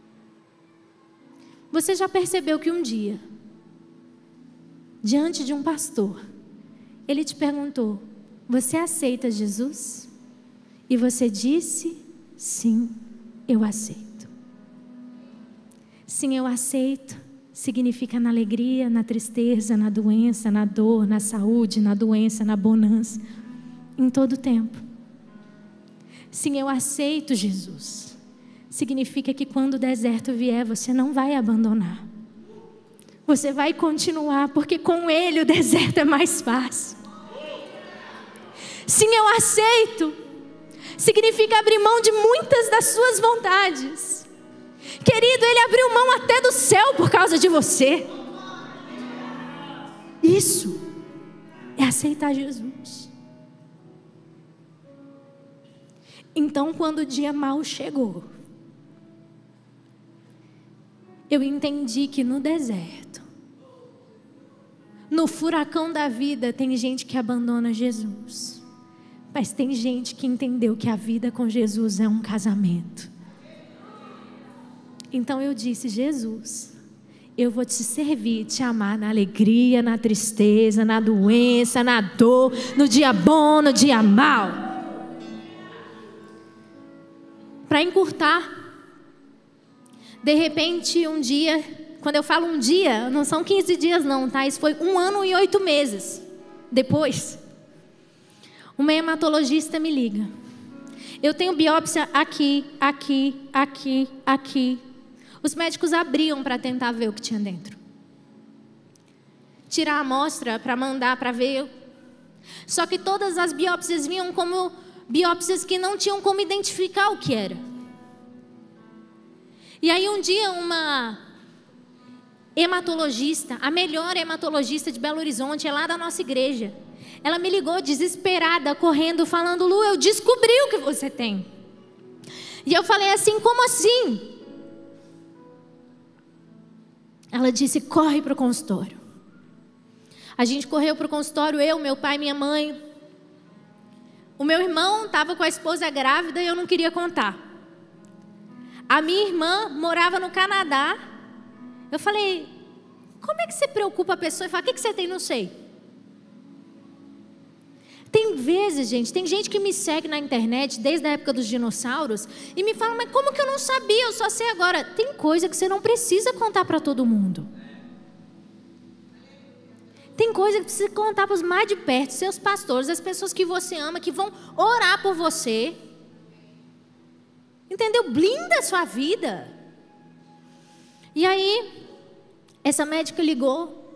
Você já percebeu que um dia, diante de um pastor, ele te perguntou: você aceita Jesus? E você disse: sim, eu aceito. Sim, eu aceito significa na alegria, na tristeza, na doença, na dor, na saúde, na doença, na bonança, em todo tempo. Sim, eu aceito Jesus. Significa que quando o deserto vier, você não vai abandonar. Você vai continuar, porque com Ele o deserto é mais fácil. Sim, eu aceito. Significa abrir mão de muitas das suas vontades. Querido, Ele abriu mão até do céu por causa de você. Isso é aceitar Jesus. Então, quando o dia mau chegou, eu entendi que no deserto, no furacão da vida, tem gente que abandona Jesus. Mas tem gente que entendeu que a vida com Jesus é um casamento. Então eu disse: Jesus, eu vou te servir, te amar na alegria, na tristeza, na doença, na dor, no dia bom, no dia mau. Para encurtar, de repente um dia, quando eu falo um dia, não são quinze dias não, tá? Isso foi um ano e oito meses depois. Uma hematologista me liga. Eu tenho biópsia aqui, aqui, aqui, aqui. Os médicos abriam para tentar ver o que tinha dentro. Tirar a amostra para mandar para ver. Só que todas as biópsias vinham como biópsias que não tinham como identificar o que era. E aí um dia uma hematologista, a melhor hematologista de Belo Horizonte, é lá da nossa igreja, ela me ligou desesperada, correndo, falando: Lu, eu descobri o que você tem. E eu falei assim: como assim? Ela disse: corre para o consultório. A gente correu para o consultório, eu, meu pai, minha mãe. O meu irmão estava com a esposa grávida e eu não queria contar. A minha irmã morava no Canadá. Eu falei: como é que você preocupa a pessoa e fala: o que, que você tem? Não sei. Tem vezes, gente, tem gente que me segue na internet desde a época dos dinossauros e me fala: mas como que eu não sabia? Eu só sei agora. Tem coisa que você não precisa contar para todo mundo. Tem coisa que precisa contar para os mais de perto, seus pastores, as pessoas que você ama, que vão orar por você. Entendeu? Blinda a sua vida. E aí, essa médica ligou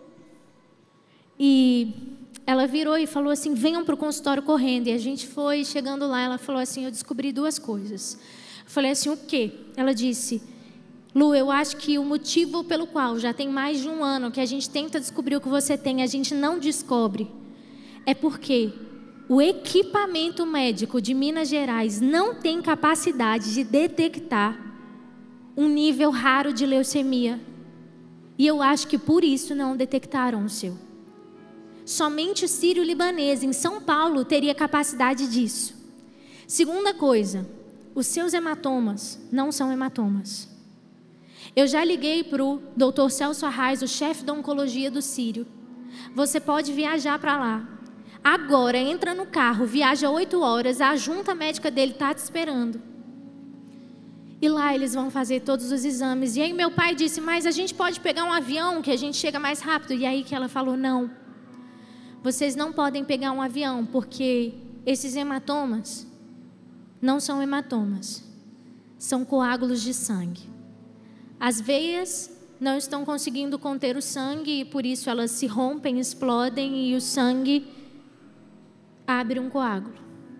e ela virou e falou assim: venham para o consultório correndo. E a gente foi, chegando lá, ela falou assim: eu descobri duas coisas. Eu falei assim: o quê? Ela disse: Lu, eu acho que o motivo pelo qual já tem mais de um ano que a gente tenta descobrir o que você tem, a gente não descobre, é porque o equipamento médico de Minas Gerais não tem capacidade de detectar um nível raro de leucemia. E eu acho que por isso não detectaram o seu. Somente o sírio-libanês em São Paulo teria capacidade disso. Segunda coisa, os seus hematomas não são hematomas. Eu já liguei para o doutor Celso Arraes, o chefe da oncologia do Sírio. Você pode viajar para lá. Agora, entra no carro, viaja oito horas, a junta médica dele está te esperando. E lá eles vão fazer todos os exames. E aí meu pai disse: mas a gente pode pegar um avião que a gente chega mais rápido. E aí que ela falou: não. Vocês não podem pegar um avião, porque esses hematomas não são hematomas, são coágulos de sangue. As veias não estão conseguindo conter o sangue e por isso elas se rompem, explodem e o sangue abre um coágulo.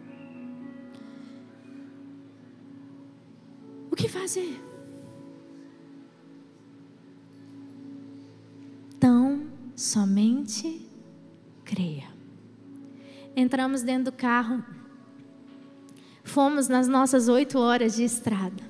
O que fazer? Então, somente creia. entramos dentro do carro, fomos nas nossas oito horas de estrada.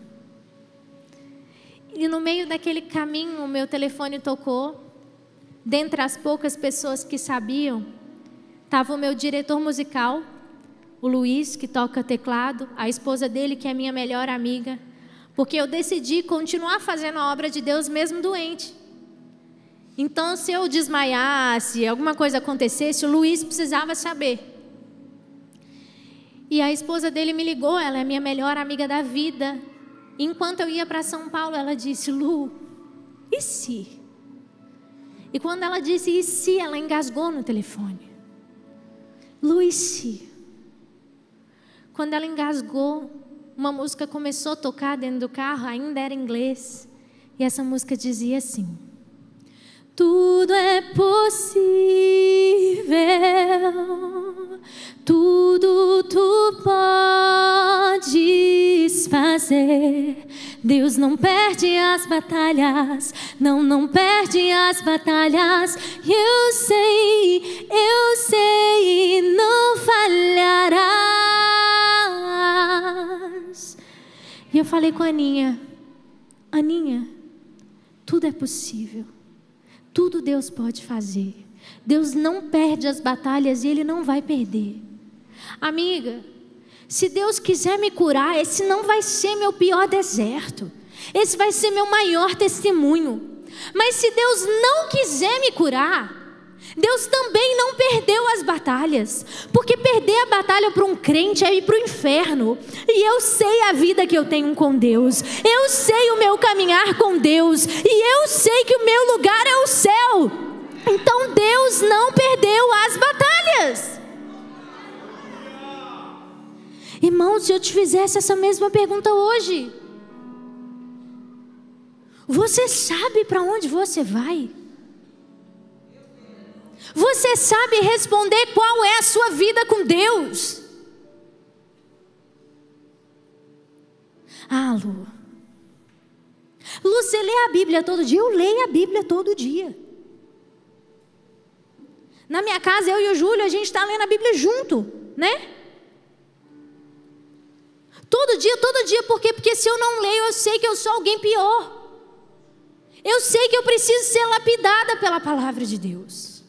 E no meio daquele caminho, o meu telefone tocou. Dentre as poucas pessoas que sabiam, estava o meu diretor musical, o Luiz, que toca teclado, a esposa dele, que é minha melhor amiga, porque eu decidi continuar fazendo a obra de Deus mesmo doente. Então, se eu desmaiasse, alguma coisa acontecesse, o Luiz precisava saber. E a esposa dele me ligou, ela é minha melhor amiga da vida. Enquanto eu ia para São Paulo, ela disse: Lu, e se? E quando ela disse e se, ela engasgou no telefone. Lu, e se? Quando ela engasgou, uma música começou a tocar dentro do carro, ainda era em inglês. E essa música dizia assim: tudo é possível, tudo tu podes fazer. Deus não perde as batalhas, não, não perde as batalhas. Eu sei, eu sei, não falharás. E eu falei com a Aninha: Aninha, tudo é possível. Tudo Deus pode fazer. Deus não perde as batalhas e Ele não vai perder. Amiga, se Deus quiser me curar, esse não vai ser meu pior deserto. Esse vai ser meu maior testemunho. Mas se Deus não quiser me curar, Deus também não perdeu as batalhas. Porque perder a batalha para um crente é ir para o inferno. E eu sei a vida que eu tenho com Deus. Eu sei o meu caminhar com Deus. E eu sei que o meu lugar é o céu. Então Deus não perdeu as batalhas. Irmão, se eu te fizesse essa mesma pergunta hoje, você sabe para onde você vai? Você sabe responder qual é a sua vida com Deus? Ah, Lu, Lu, você lê a Bíblia todo dia? Eu leio a Bíblia todo dia. Na minha casa, eu e o Júlio, a gente está lendo a Bíblia junto, né? Todo dia, todo dia. Por quê? Porque se eu não leio, eu sei que eu sou alguém pior. Eu sei que eu preciso ser lapidada pela palavra de Deus.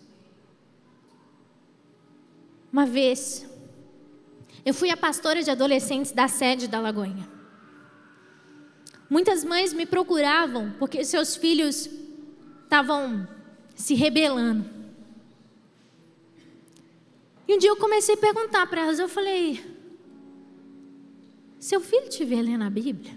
Uma vez, eu fui a pastora de adolescentes da sede da Lagoinha. Muitas mães me procuravam porque seus filhos estavam se rebelando. E um dia eu comecei a perguntar para elas, eu falei: seu filho te vê lendo a Bíblia?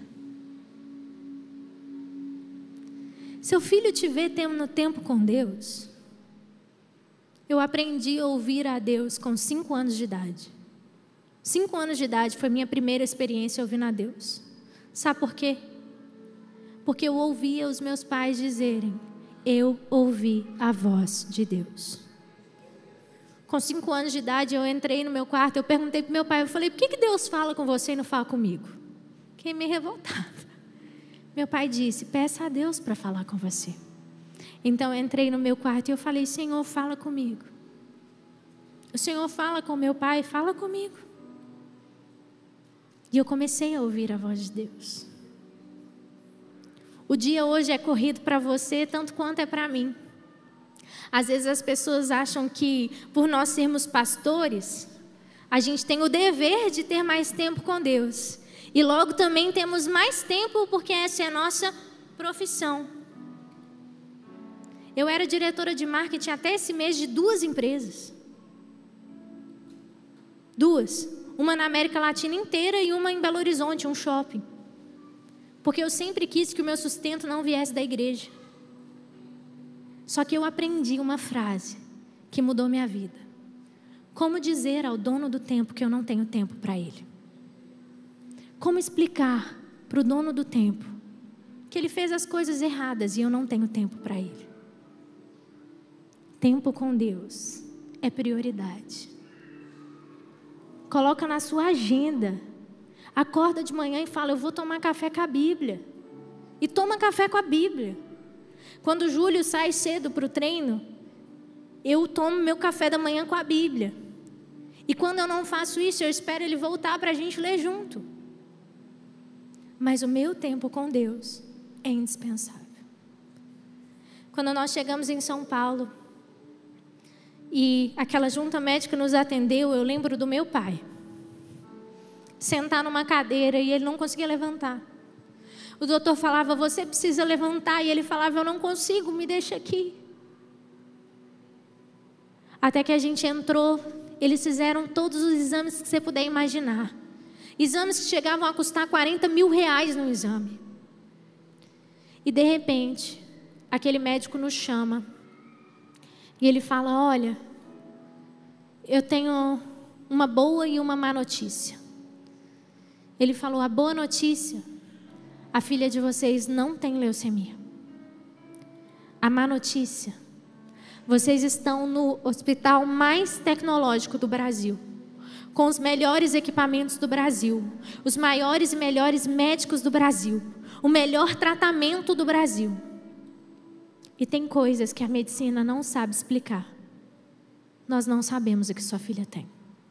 Seu filho te vê tendo tempo com Deus? Eu aprendi a ouvir a Deus com cinco anos de idade. Cinco anos de idade foi minha primeira experiência ouvindo a Deus. Sabe por quê? Porque eu ouvia os meus pais dizerem: eu ouvi a voz de Deus. Com cinco anos de idade, eu entrei no meu quarto, eu perguntei para meu pai, eu falei: por que, que Deus fala com você e não fala comigo? Fiquei meio revoltada. Meu pai disse: peça a Deus para falar com você. Então eu entrei no meu quarto e eu falei: Senhor, fala comigo. O Senhor fala com meu pai, fala comigo. E eu comecei a ouvir a voz de Deus. O dia hoje é corrido para você, tanto quanto é para mim. Às vezes as pessoas acham que, por nós sermos pastores, a gente tem o dever de ter mais tempo com Deus. E logo também temos mais tempo porque essa é a nossa profissão. Eu era diretora de marketing até esse mês de duas empresas. Duas. Uma na América Latina inteira e uma em Belo Horizonte, um shopping. Porque eu sempre quis que o meu sustento não viesse da igreja. Só que eu aprendi uma frase que mudou minha vida. Como dizer ao dono do tempo que eu não tenho tempo para ele? Como explicar para o dono do tempo que ele fez as coisas erradas e eu não tenho tempo para ele? Tempo com Deus é prioridade. Coloca na sua agenda. Acorda de manhã e fala: eu vou tomar café com a Bíblia. E toma café com a Bíblia. Quando o Júlio sai cedo para o treino, eu tomo meu café da manhã com a Bíblia. E quando eu não faço isso, eu espero ele voltar para a gente ler junto. Mas o meu tempo com Deus é indispensável. Quando nós chegamos em São Paulo e aquela junta médica nos atendeu, eu lembro do meu pai sentar numa cadeira e ele não conseguia levantar. O doutor falava, você precisa levantar, e ele falava, eu não consigo, me deixa aqui. Até que a gente entrou, eles fizeram todos os exames que você puder imaginar. Exames que chegavam a custar quarenta mil reais no exame. E de repente, aquele médico nos chama. E ele fala, olha, eu tenho uma boa e uma má notícia. Ele falou, a boa notícia, a filha de vocês não tem leucemia. A má notícia, vocês estão no hospital mais tecnológico do Brasil, com os melhores equipamentos do Brasil, os maiores e melhores médicos do Brasil, o melhor tratamento do Brasil. E tem coisas que a medicina não sabe explicar. Nós não sabemos o que sua filha tem.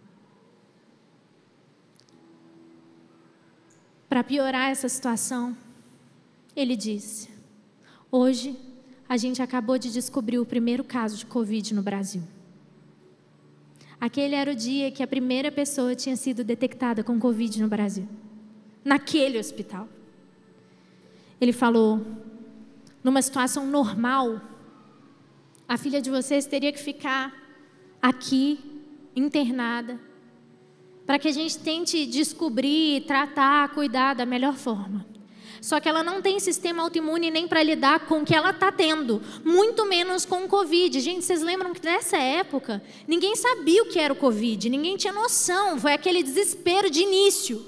Para piorar essa situação, ele disse, hoje a gente acabou de descobrir o primeiro caso de Covid no Brasil. Aquele era o dia que a primeira pessoa tinha sido detectada com Covid no Brasil, naquele hospital. Ele falou, numa situação normal, a filha de vocês teria que ficar aqui, internada, para que a gente tente descobrir, tratar, cuidar da melhor forma. Só que ela não tem sistema autoimune nem para lidar com o que ela está tendo, muito menos com o Covid. Gente, vocês lembram que nessa época, ninguém sabia o que era o Covid, ninguém tinha noção, foi aquele desespero de início.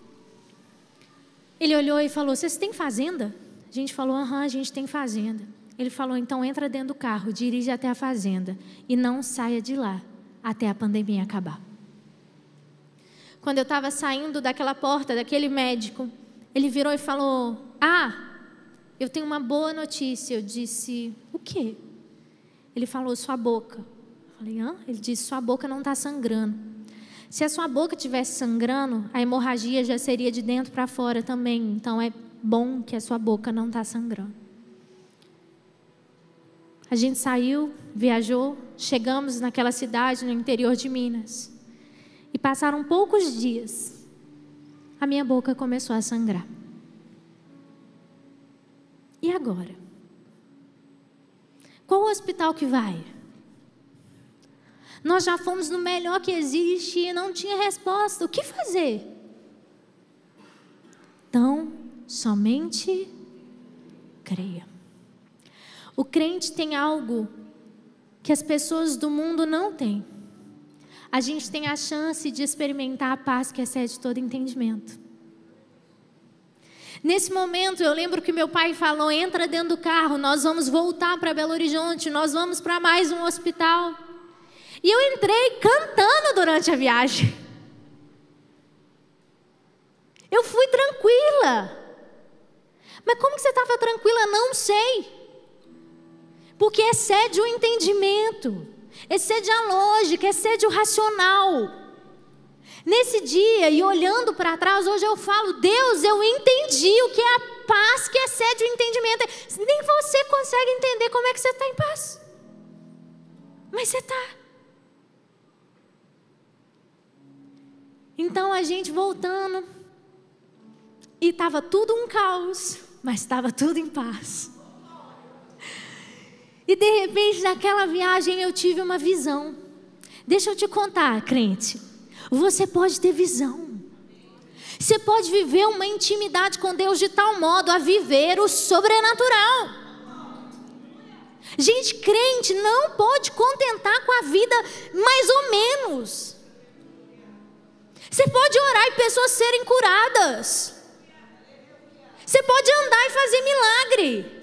Ele olhou e falou, vocês têm fazenda? A gente falou, aham, a gente tem fazenda. Ele falou, então entra dentro do carro, dirige até a fazenda e não saia de lá até a pandemia acabar. Quando eu estava saindo daquela porta, daquele médico, ele virou e falou, ah, eu tenho uma boa notícia. Eu disse, o quê? Ele falou, sua boca. Eu falei, hã? Ele disse, sua boca não está sangrando. Se a sua boca estivesse sangrando, a hemorragia já seria de dentro para fora também. Então é bom que a sua boca não está sangrando. A gente saiu, viajou, chegamos naquela cidade no interior de Minas. E passaram poucos dias, a minha boca começou a sangrar. E agora? Qual o hospital que vai? Nós já fomos no melhor que existe e não tinha resposta. O que fazer? Então, somente creia. O crente tem algo que as pessoas do mundo não têm. A gente tem a chance de experimentar a paz que excede todo entendimento. Nesse momento, eu lembro que meu pai falou, entra dentro do carro, nós vamos voltar para Belo Horizonte, nós vamos para mais um hospital. E eu entrei cantando durante a viagem. Eu fui tranquila. Mas como que você estava tranquila? Não sei. Porque excede o entendimento. Excede a lógica, excede o racional. Nesse dia, e olhando para trás, hoje eu falo, Deus, eu entendi o que é a paz que excede o entendimento. Nem você consegue entender como é que você está em paz. Mas você está. Então a gente voltando, e estava tudo um caos, mas estava tudo em paz. E de repente, naquela viagem, eu tive uma visão. Deixa eu te contar, crente. Você pode ter visão. Você pode viver uma intimidade com Deus de tal modo a viver o sobrenatural. Gente, crente não pode contentar com a vida mais ou menos. Você pode orar e pessoas serem curadas. Você pode andar e fazer milagre.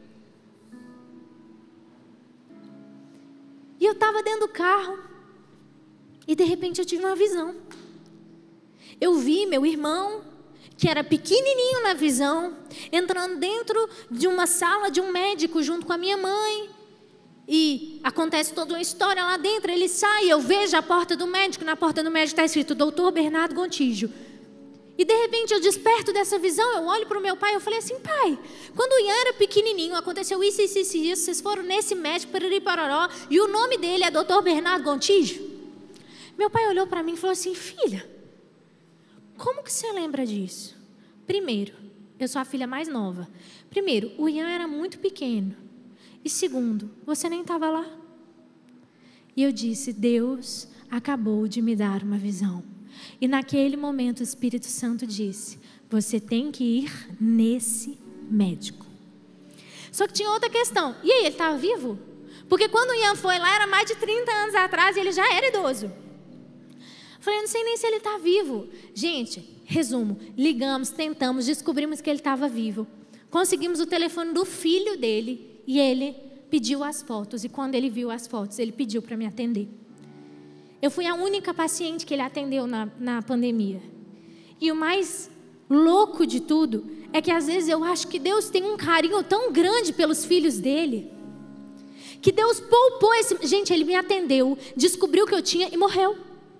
E eu estava dentro do carro. E de repente eu tive uma visão. Eu vi meu irmão, que era pequenininho na visão, entrando dentro de uma sala de um médico junto com a minha mãe. E acontece toda uma história lá dentro. Ele sai, eu vejo a porta do médico. Na porta do médico está escrito doutor Bernardo Gontijo. E de repente eu desperto dessa visão. Eu olho para o meu pai e eu falei assim: pai, quando o Ian era pequenininho, aconteceu isso, isso, isso, isso. Vocês foram nesse médico, parari, pararó, e o nome dele é doutor Bernardo Gontijo. Meu pai olhou para mim e falou assim: filha, como que você lembra disso? Primeiro, eu sou a filha mais nova. Primeiro, o Ian era muito pequeno. E segundo, você nem estava lá. E eu disse: Deus acabou de me dar uma visão. E naquele momento o Espírito Santo disse: você tem que ir nesse médico. Só que tinha outra questão. E aí, ele estava vivo? Porque quando o Ian foi lá, era mais de trinta anos atrás e ele já era idoso. Falei: eu não sei nem se ele está vivo. Gente, resumo, ligamos, tentamos, descobrimos que ele estava vivo. Conseguimos o telefone do filho dele e ele pediu as fotos. E quando ele viu as fotos, ele pediu para me atender. Eu fui a única paciente que ele atendeu na, na pandemia. E o mais louco de tudo é que às vezes eu acho que Deus tem um carinho tão grande pelos filhos dele, que Deus poupou esse... Gente, ele me atendeu, descobriu o que eu tinha e morreu.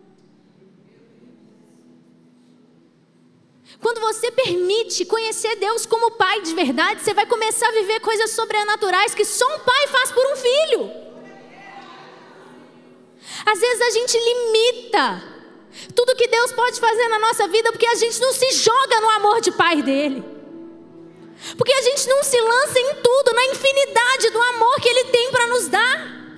Quando você permite conhecer Deus como pai de verdade, você vai começar a viver coisas sobrenaturais que só um pai faz por um filho. Às vezes a gente limita tudo que Deus pode fazer na nossa vida porque a gente não se joga no amor de pai dele. Porque a gente não se lança em tudo, na infinidade do amor que ele tem para nos dar.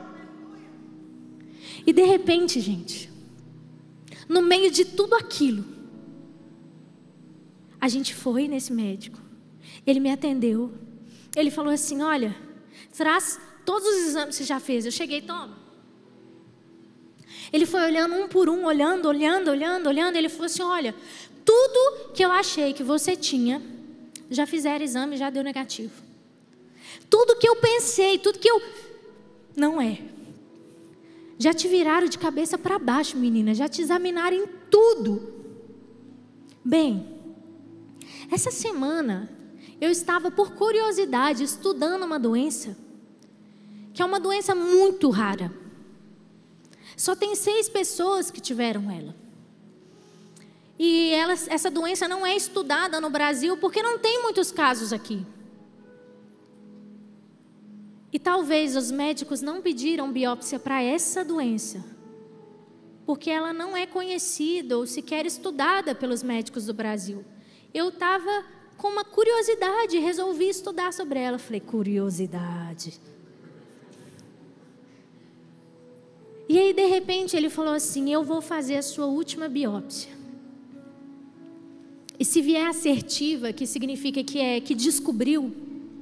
E de repente, gente, no meio de tudo aquilo, a gente foi nesse médico, ele me atendeu, ele falou assim: olha, traz todos os exames que você já fez. Eu cheguei, toma. Ele foi olhando um por um, olhando, olhando, olhando, olhando. Ele falou assim: olha, tudo que eu achei que você tinha, já fizeram exame, já deu negativo. Tudo que eu pensei, tudo que eu... Não é. Já te viraram de cabeça para baixo, menina, já te examinaram em tudo. Bem, essa semana, eu estava por curiosidade estudando uma doença, que é uma doença muito rara. Só tem seis pessoas que tiveram ela. E ela, essa doença não é estudada no Brasil porque não tem muitos casos aqui. E talvez os médicos não pediram biópsia para essa doença, porque ela não é conhecida ou sequer estudada pelos médicos do Brasil. Eu estava com uma curiosidade, resolvi estudar sobre ela. Falei: curiosidade. E aí, de repente, ele falou assim: eu vou fazer a sua última biópsia. E se vier assertiva, que significa que é que descobriu,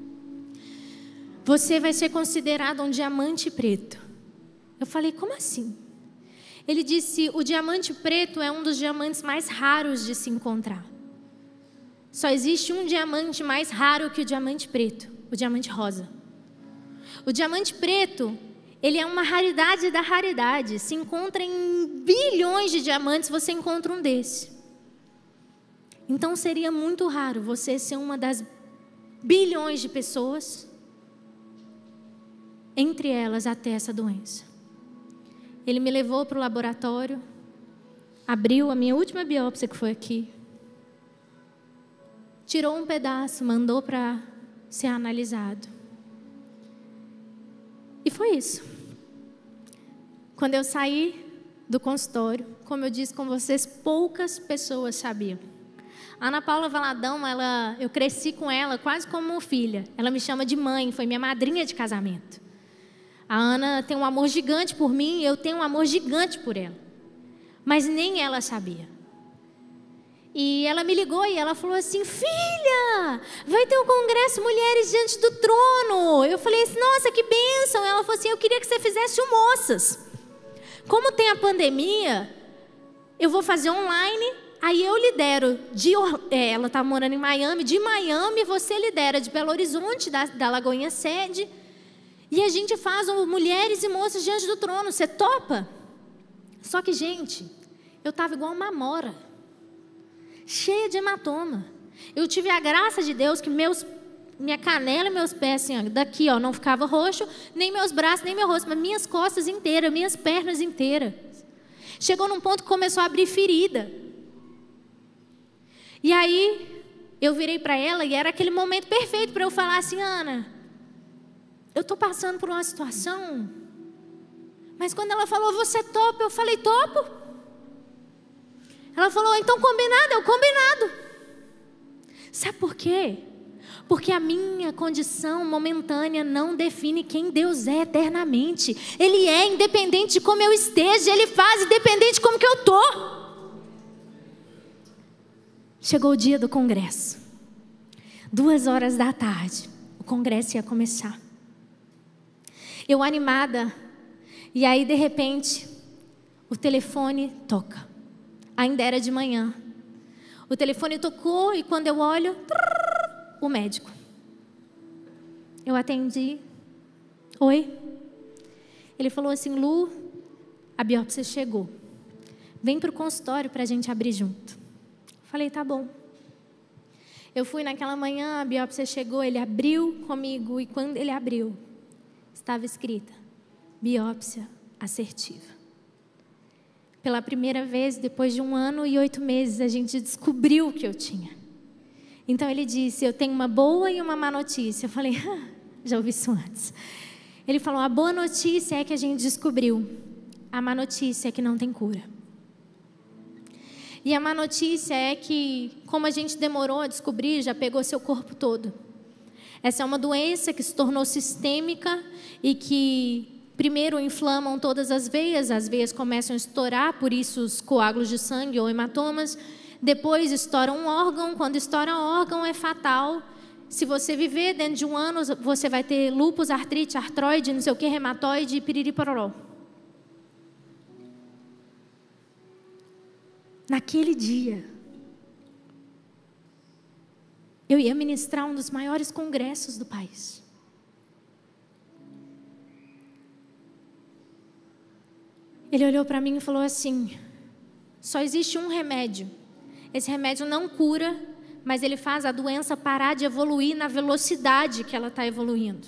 você vai ser considerado um diamante preto. Eu falei: como assim? Ele disse: o diamante preto é um dos diamantes mais raros de se encontrar. Só existe um diamante mais raro que o diamante preto, o diamante rosa. O diamante preto, ele é uma raridade da raridade. Se encontra em bilhões de diamantes, você encontra um desse. Então seria muito raro você ser uma das bilhões de pessoas, entre elas até essa doença. Ele me levou para o laboratório, abriu a minha última biópsia, que foi aqui. Tirou um pedaço, mandou para ser analisado. E foi isso. Quando eu saí do consultório, como eu disse com vocês, poucas pessoas sabiam. A Ana Paula Valadão, ela, eu cresci com ela quase como filha. Ela me chama de mãe, foi minha madrinha de casamento. A Ana tem um amor gigante por mim e eu tenho um amor gigante por ela. Mas nem ela sabia. E ela me ligou e ela falou assim: filha, vai ter um congresso Mulheres Diante do Trono. Eu falei assim: nossa, que bênção. Ela falou assim: eu queria que você fizesse o Moças. Como tem a pandemia, eu vou fazer online, aí eu lidero, de, é, ela está morando em Miami, de Miami você lidera de Belo Horizonte, da, da Lagoinha Sede, e a gente faz um Mulheres e Moças Diante do Trono. Você topa? Só que, gente, eu estava igual uma amora, cheia de hematoma. Eu tive a graça de Deus que meus minha canela e meus pés, assim, ó, daqui, ó, não ficava roxo, nem meus braços, nem meu rosto, mas minhas costas inteiras, minhas pernas inteiras. Chegou num ponto que começou a abrir ferida. E aí, eu virei para ela e era aquele momento perfeito para eu falar assim: Ana, eu estou passando por uma situação. Mas quando ela falou, você topa? Eu falei, topo. Ela falou, então combinado, eu combinado. Sabe por quê? Porque a minha condição momentânea não define quem Deus é eternamente. Ele é independente de como eu esteja, Ele faz independente de como que eu estou. Chegou o dia do congresso. Duas horas da tarde, o congresso ia começar. Eu animada, e aí de repente, o telefone toca. Ainda era de manhã. O telefone tocou e quando eu olho, trrr, o médico. Eu atendi. Oi? Ele falou assim, Lu, a biópsia chegou. Vem para o consultório para a gente abrir junto. Falei, tá bom. Eu fui naquela manhã, a biópsia chegou, ele abriu comigo e quando ele abriu, estava escrita, biópsia assertiva. Pela primeira vez, depois de um ano e oito meses, a gente descobriu o que eu tinha. Então ele disse, eu tenho uma boa e uma má notícia. Eu falei, ah, já ouvi isso antes. Ele falou, a boa notícia é que a gente descobriu. A má notícia é que não tem cura. E a má notícia é que, como a gente demorou a descobrir, já pegou seu corpo todo. Essa é uma doença que se tornou sistêmica e que primeiro inflamam todas as veias, as veias começam a estourar, por isso os coágulos de sangue ou hematomas. Depois estoura um órgão, quando estoura órgão é fatal. Se você viver dentro de um ano, você vai ter lúpus, artrite, artroide, não sei o que, reumatoide e piriri-pororó. Naquele dia, eu ia ministrar um dos maiores congressos do país. Ele olhou para mim e falou assim, só existe um remédio. Esse remédio não cura, mas ele faz a doença parar de evoluir na velocidade que ela está evoluindo.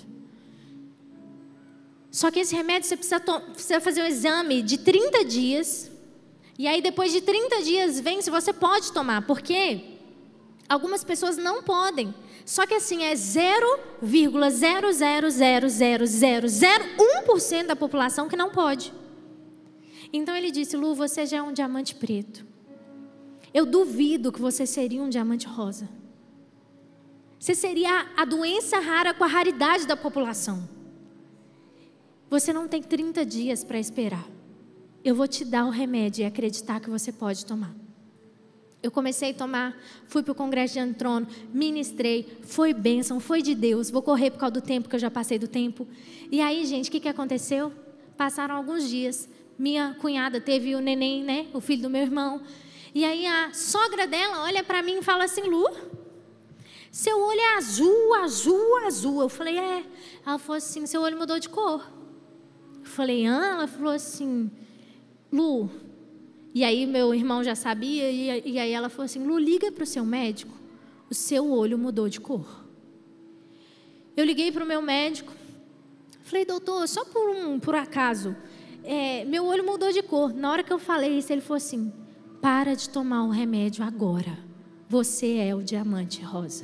Só que esse remédio você precisa, precisa fazer um exame de trinta dias... E aí depois de trinta dias vem se você pode tomar, porque algumas pessoas não podem. Só que assim é zero vírgula zero zero zero zero zero zero um por cento da população que não pode. Então ele disse, Lu, você já é um diamante preto. Eu duvido que você seria um diamante rosa. Você seria a doença rara com a raridade da população. Você não tem trinta dias para esperar. Eu vou te dar o remédio e acreditar que você pode tomar. Eu comecei a tomar, fui para o congresso de Antrono, ministrei, foi bênção, foi de Deus. Vou correr por causa do tempo, que eu já passei do tempo. E aí, gente, o que, que aconteceu? Passaram alguns dias, minha cunhada teve o neném, né, o filho do meu irmão. E aí a sogra dela olha para mim e fala assim, Lu, seu olho é azul, azul, azul. Eu falei, é. Ela falou assim, seu olho mudou de cor. Eu falei, ah, ela falou assim... Lu, e aí meu irmão já sabia, e, e aí ela falou assim, Lu, liga para o seu médico, o seu olho mudou de cor. Eu liguei para o meu médico, falei, doutor, só por um por acaso, é, meu olho mudou de cor. Na hora que eu falei isso, ele falou assim, para de tomar o remédio agora, você é o diamante rosa.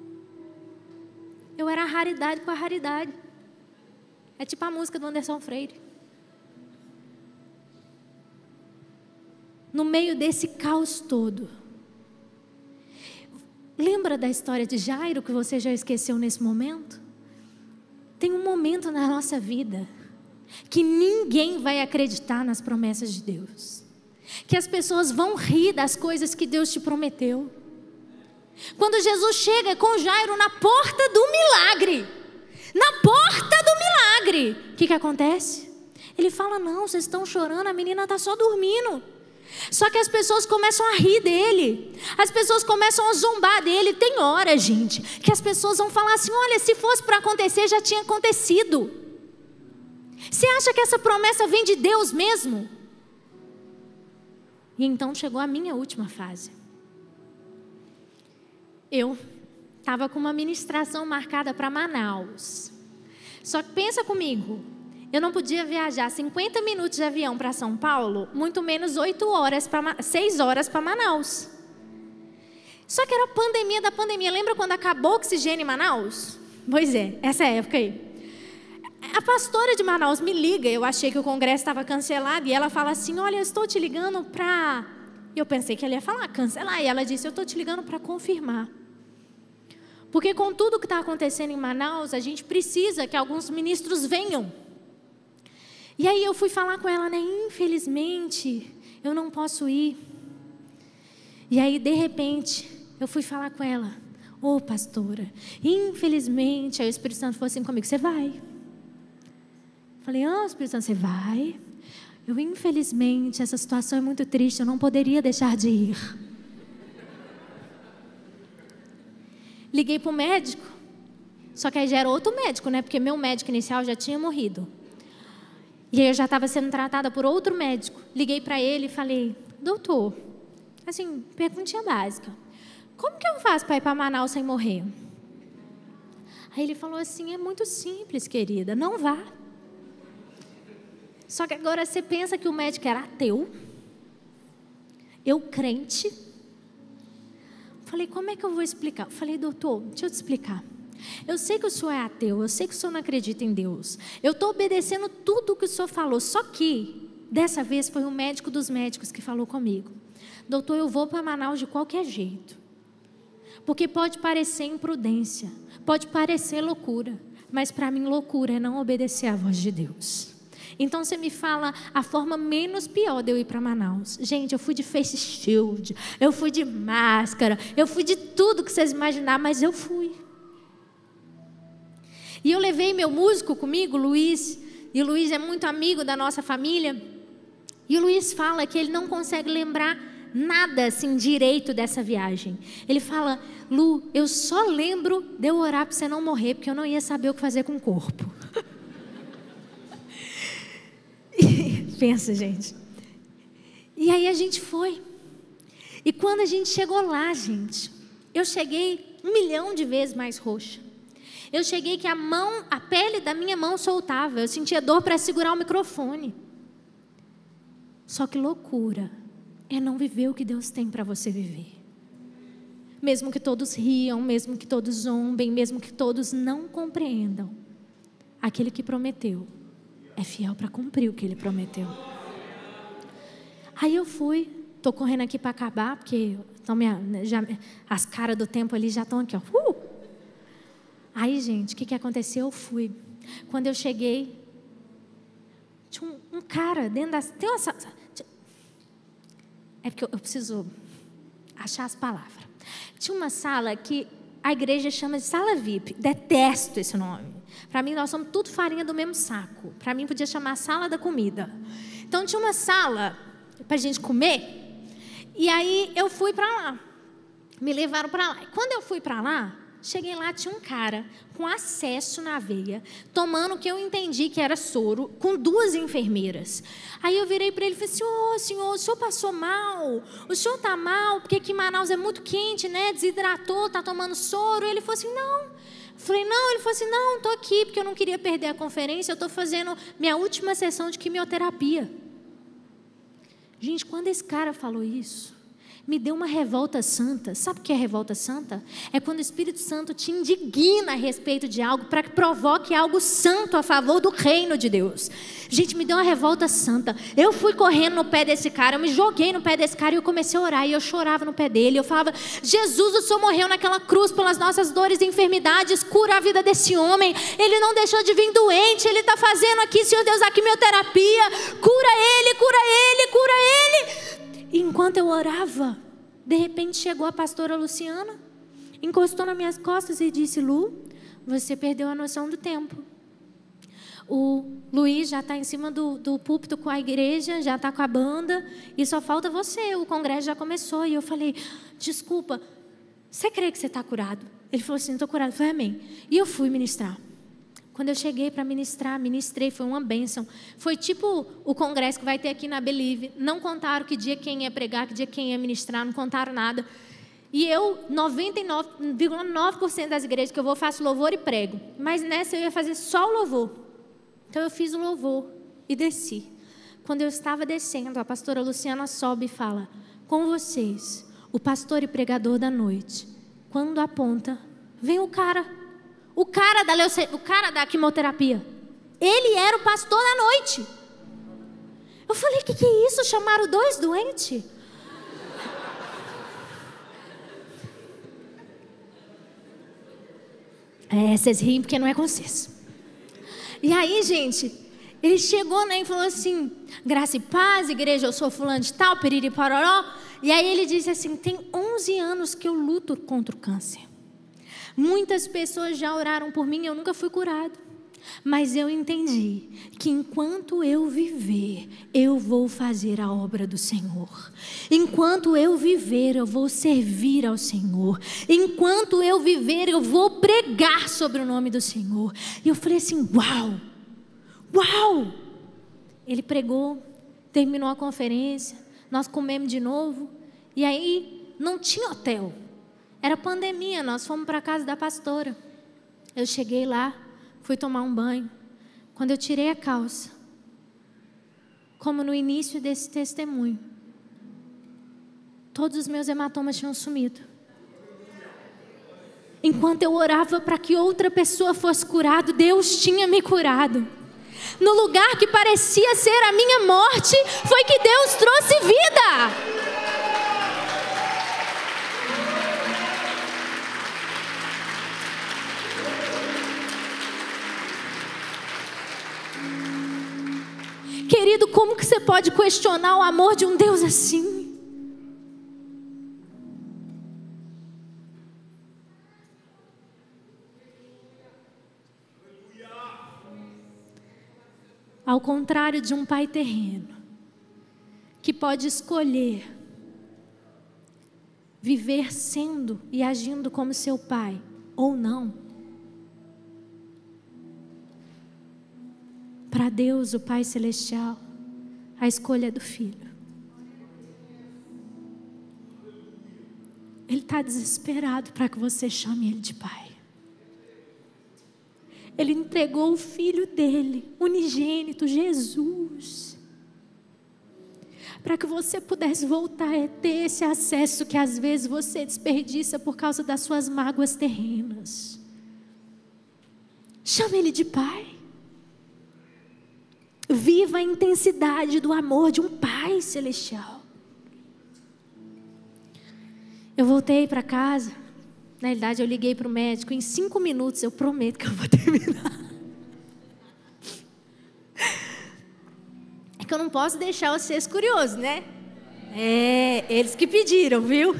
Eu era a raridade com a raridade. É tipo a música do Anderson Freire. No meio desse caos todo. Lembra da história de Jairo que você já esqueceu nesse momento? Tem um momento na nossa vida que ninguém vai acreditar nas promessas de Deus. Que as pessoas vão rir das coisas que Deus te prometeu. Quando Jesus chega com Jairo na porta do milagre. Na porta do milagre. O que que acontece? Ele fala, não, vocês estão chorando, a menina está só dormindo. Só que as pessoas começam a rir dele. As pessoas começam a zombar dele. Tem hora, gente, que as pessoas vão falar assim, olha, se fosse para acontecer, já tinha acontecido. Você acha que essa promessa vem de Deus mesmo? E então chegou a minha última fase. Eu estava com uma ministração marcada para Manaus. Só que pensa comigo, eu não podia viajar cinquenta minutos de avião para São Paulo, muito menos oito horas, para, seis horas para Manaus. Só que era a pandemia da pandemia. Lembra quando acabou o oxigênio em Manaus? Pois é, essa época aí. A pastora de Manaus me liga, eu achei que o congresso estava cancelado, e ela fala assim, olha, eu estou te ligando para... Eu pensei que ela ia falar, cancelar, e ela disse, eu estou te ligando para confirmar. Porque com tudo que está acontecendo em Manaus, a gente precisa que alguns ministros venham. E aí eu fui falar com ela, né, infelizmente, eu não posso ir. E aí, de repente, eu fui falar com ela, ô oh, pastora, infelizmente, aí o Espírito Santo falou assim comigo, você vai. Falei, ah, Espírito Santo, você vai? Eu, infelizmente, essa situação é muito triste, eu não poderia deixar de ir. Liguei para o médico, só que aí já era outro médico, né? Porque meu médico inicial já tinha morrido. E aí eu já estava sendo tratada por outro médico. Liguei para ele e falei, doutor, assim, perguntinha básica. Como que eu faço para ir para Manaus sem morrer? Aí ele falou assim, é muito simples, querida, não vá. Só que agora você pensa que o médico era ateu, eu crente. Falei, como é que eu vou explicar? Falei, doutor, deixa eu te explicar. Eu sei que o senhor é ateu, eu sei que o senhor não acredita em Deus. Eu estou obedecendo tudo o que o senhor falou, só que dessa vez foi um médico dos médicos que falou comigo. Doutor, eu vou para Manaus de qualquer jeito. Porque pode parecer imprudência, pode parecer loucura, mas para mim loucura é não obedecer à voz de Deus. Então você me fala a forma menos pior de eu ir para Manaus. Gente, eu fui de face shield, eu fui de máscara, eu fui de tudo que vocês imaginaram, mas eu fui. E eu levei meu músico comigo, Luiz, e o Luiz é muito amigo da nossa família. E o Luiz fala que ele não consegue lembrar nada assim direito dessa viagem. Ele fala, Lu, eu só lembro de eu orar para você não morrer, porque eu não ia saber o que fazer com o corpo. Pensa, gente. E aí a gente foi. E quando a gente chegou lá, gente, eu cheguei um milhão de vezes mais roxa. Eu cheguei que a mão, a pele da minha mão soltava. Eu sentia dor para segurar o microfone. Só que loucura é não viver o que Deus tem para você viver. Mesmo que todos riam, mesmo que todos zombem, mesmo que todos não compreendam, aquele que prometeu é fiel para cumprir o que ele prometeu. Aí eu fui, tô correndo aqui para acabar, porque então minha, já, as caras do tempo ali já estão aqui, ó. Uh! Aí, gente, o que, que aconteceu? Eu fui. Quando eu cheguei, tinha um, um cara dentro da... Tem uma, é porque eu, eu preciso achar as palavras. Tinha uma sala que a igreja chama de sala V I P. Detesto esse nome. Para mim, nós somos tudo farinha do mesmo saco. Para mim, podia chamar sala da comida. Então, tinha uma sala para a gente comer. E aí, eu fui para lá. Me levaram para lá. E quando eu fui para lá, cheguei lá, tinha um cara com acesso na veia, tomando o que eu entendi que era soro, com duas enfermeiras. Aí eu virei para ele e falei assim, ô, senhor, o senhor passou mal? O senhor está mal? Porque aqui em Manaus é muito quente, né? Desidratou, está tomando soro? Ele falou assim, não. Eu falei, não. Ele falou assim, não, estou aqui porque eu não queria perder a conferência, eu estou fazendo minha última sessão de quimioterapia. Gente, quando esse cara falou isso, me deu uma revolta santa. Sabe o que é revolta santa? É quando o Espírito Santo te indigna a respeito de algo para que provoque algo santo a favor do reino de Deus. Gente, me deu uma revolta santa. Eu fui correndo no pé desse cara, eu me joguei no pé desse cara e eu comecei a orar. E eu chorava no pé dele. Eu falava, Jesus, o Senhor morreu naquela cruz pelas nossas dores e enfermidades. Cura a vida desse homem. Ele não deixou de vir doente. Ele está fazendo aqui, Senhor Deus, a quimioterapia. Cura ele, cura ele, cura ele. E enquanto eu orava, de repente chegou a pastora Luciana, encostou nas minhas costas e disse, Lu, você perdeu a noção do tempo. O Luiz já está em cima do, do púlpito com a igreja, já está com a banda, e só falta você, o congresso já começou. E eu falei, desculpa, você crê que você está curado? Ele falou assim, estou curado. Eu falei, amém. E eu fui ministrar. Quando eu cheguei para ministrar, ministrei, foi uma bênção. Foi tipo o congresso que vai ter aqui na Believe. Não contaram que dia quem ia pregar, que dia quem ia ministrar, não contaram nada. E eu, noventa e nove vírgula nove por cento das igrejas que eu vou, faço louvor e prego. Mas nessa eu ia fazer só o louvor. Então eu fiz o louvor e desci. Quando eu estava descendo, a pastora Luciana sobe e fala: com vocês, o pastor e pregador da noite. Quando aponta, vem o cara. O cara da, leuce... o cara da quimioterapia. Ele era o pastor da noite. Eu falei: o que, que é isso? Chamaram dois doentes? É, vocês riem porque não é com vocês. E aí, gente, ele chegou, né, e falou assim: graça e paz, igreja, eu sou fulano de tal, piriri pororó. E aí ele disse assim: tem onze anos que eu luto contra o câncer. Muitas pessoas já oraram por mim, eu nunca fui curado. Mas eu entendi que enquanto eu viver, eu vou fazer a obra do Senhor. Enquanto eu viver, eu vou servir ao Senhor. Enquanto eu viver, eu vou pregar sobre o nome do Senhor. E eu falei assim: uau, uau. Ele pregou, terminou a conferência, nós comemos de novo. E aí não tinha hotel, era pandemia, nós fomos para a casa da pastora. Eu cheguei lá, fui tomar um banho. Quando eu tirei a calça, como no início desse testemunho, todos os meus hematomas tinham sumido. Enquanto eu orava para que outra pessoa fosse curada, Deus tinha me curado. No lugar que parecia ser a minha morte, foi que Deus trouxe vida. Querido, como que você pode questionar o amor de um Deus assim? Ao contrário de um pai terreno, que pode escolher viver sendo e agindo como seu pai, ou não. Para Deus, o Pai Celestial, a escolha é do Filho. Ele está desesperado para que você chame Ele de Pai. Ele entregou o Filho dele, unigênito, Jesus, para que você pudesse voltar a ter esse acesso que às vezes você desperdiça por causa das suas mágoas terrenas. Chame Ele de Pai. Viva a intensidade do amor de um Pai Celestial. Eu voltei para casa. Na realidade, eu liguei para o médico. Em cinco minutos, eu prometo que eu vou terminar. É que eu não posso deixar vocês curiosos, né? É, eles que pediram, viu?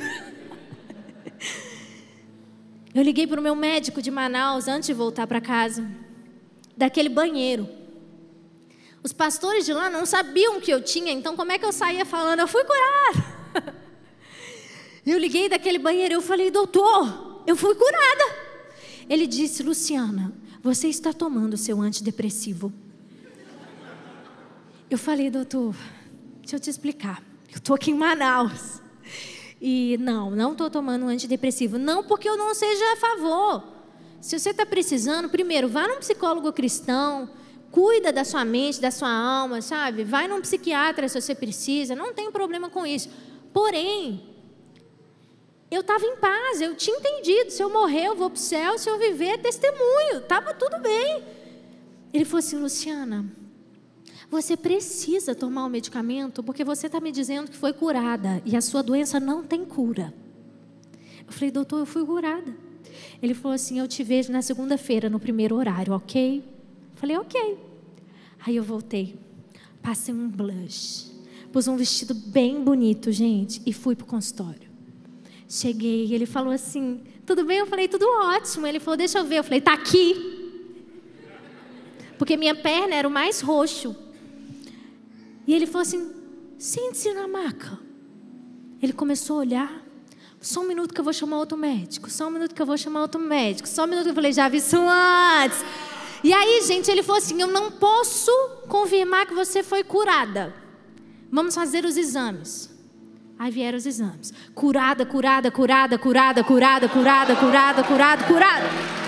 Eu liguei para o meu médico de Manaus, antes de voltar para casa, daquele banheiro. Os pastores de lá não sabiam que eu tinha, então como é que eu saía falando? Eu fui curada. Eu liguei daquele banheiro e eu falei: doutor, eu fui curada. Ele disse: Luciana, você está tomando o seu antidepressivo. Eu falei: doutor, deixa eu te explicar. Eu estou aqui em Manaus. E não, não estou tomando um antidepressivo. Não porque eu não seja a favor. Se você está precisando, primeiro, vá num psicólogo cristão. Cuida da sua mente, da sua alma, sabe? Vai num psiquiatra se você precisa, não tem problema com isso. Porém, eu estava em paz, eu tinha entendido. Se eu morrer, eu vou para o céu, se eu viver, é testemunho. Estava tudo bem. Ele falou assim: Luciana, você precisa tomar o medicamento porque você está me dizendo que foi curada e a sua doença não tem cura. Eu falei: doutor, eu fui curada. Ele falou assim: eu te vejo na segunda-feira, no primeiro horário, ok? Falei: ok. Aí eu voltei, passei um blush, pus um vestido bem bonito, gente, e fui para o consultório. Cheguei, ele falou assim: tudo bem? Eu falei: tudo ótimo. Ele falou: deixa eu ver. Eu falei: tá aqui. Porque minha perna era o mais roxo. E ele falou assim: sente-se na maca. Ele começou a olhar. Só um minuto que eu vou chamar outro médico. Só um minuto que eu vou chamar outro médico. Só um minuto que eu falei: já vi isso antes. E aí, gente, ele falou assim: eu não posso confirmar que você foi curada. Vamos fazer os exames. Aí vieram os exames. Curada, curada, curada, curada, curada, curada, curada, curada, curada.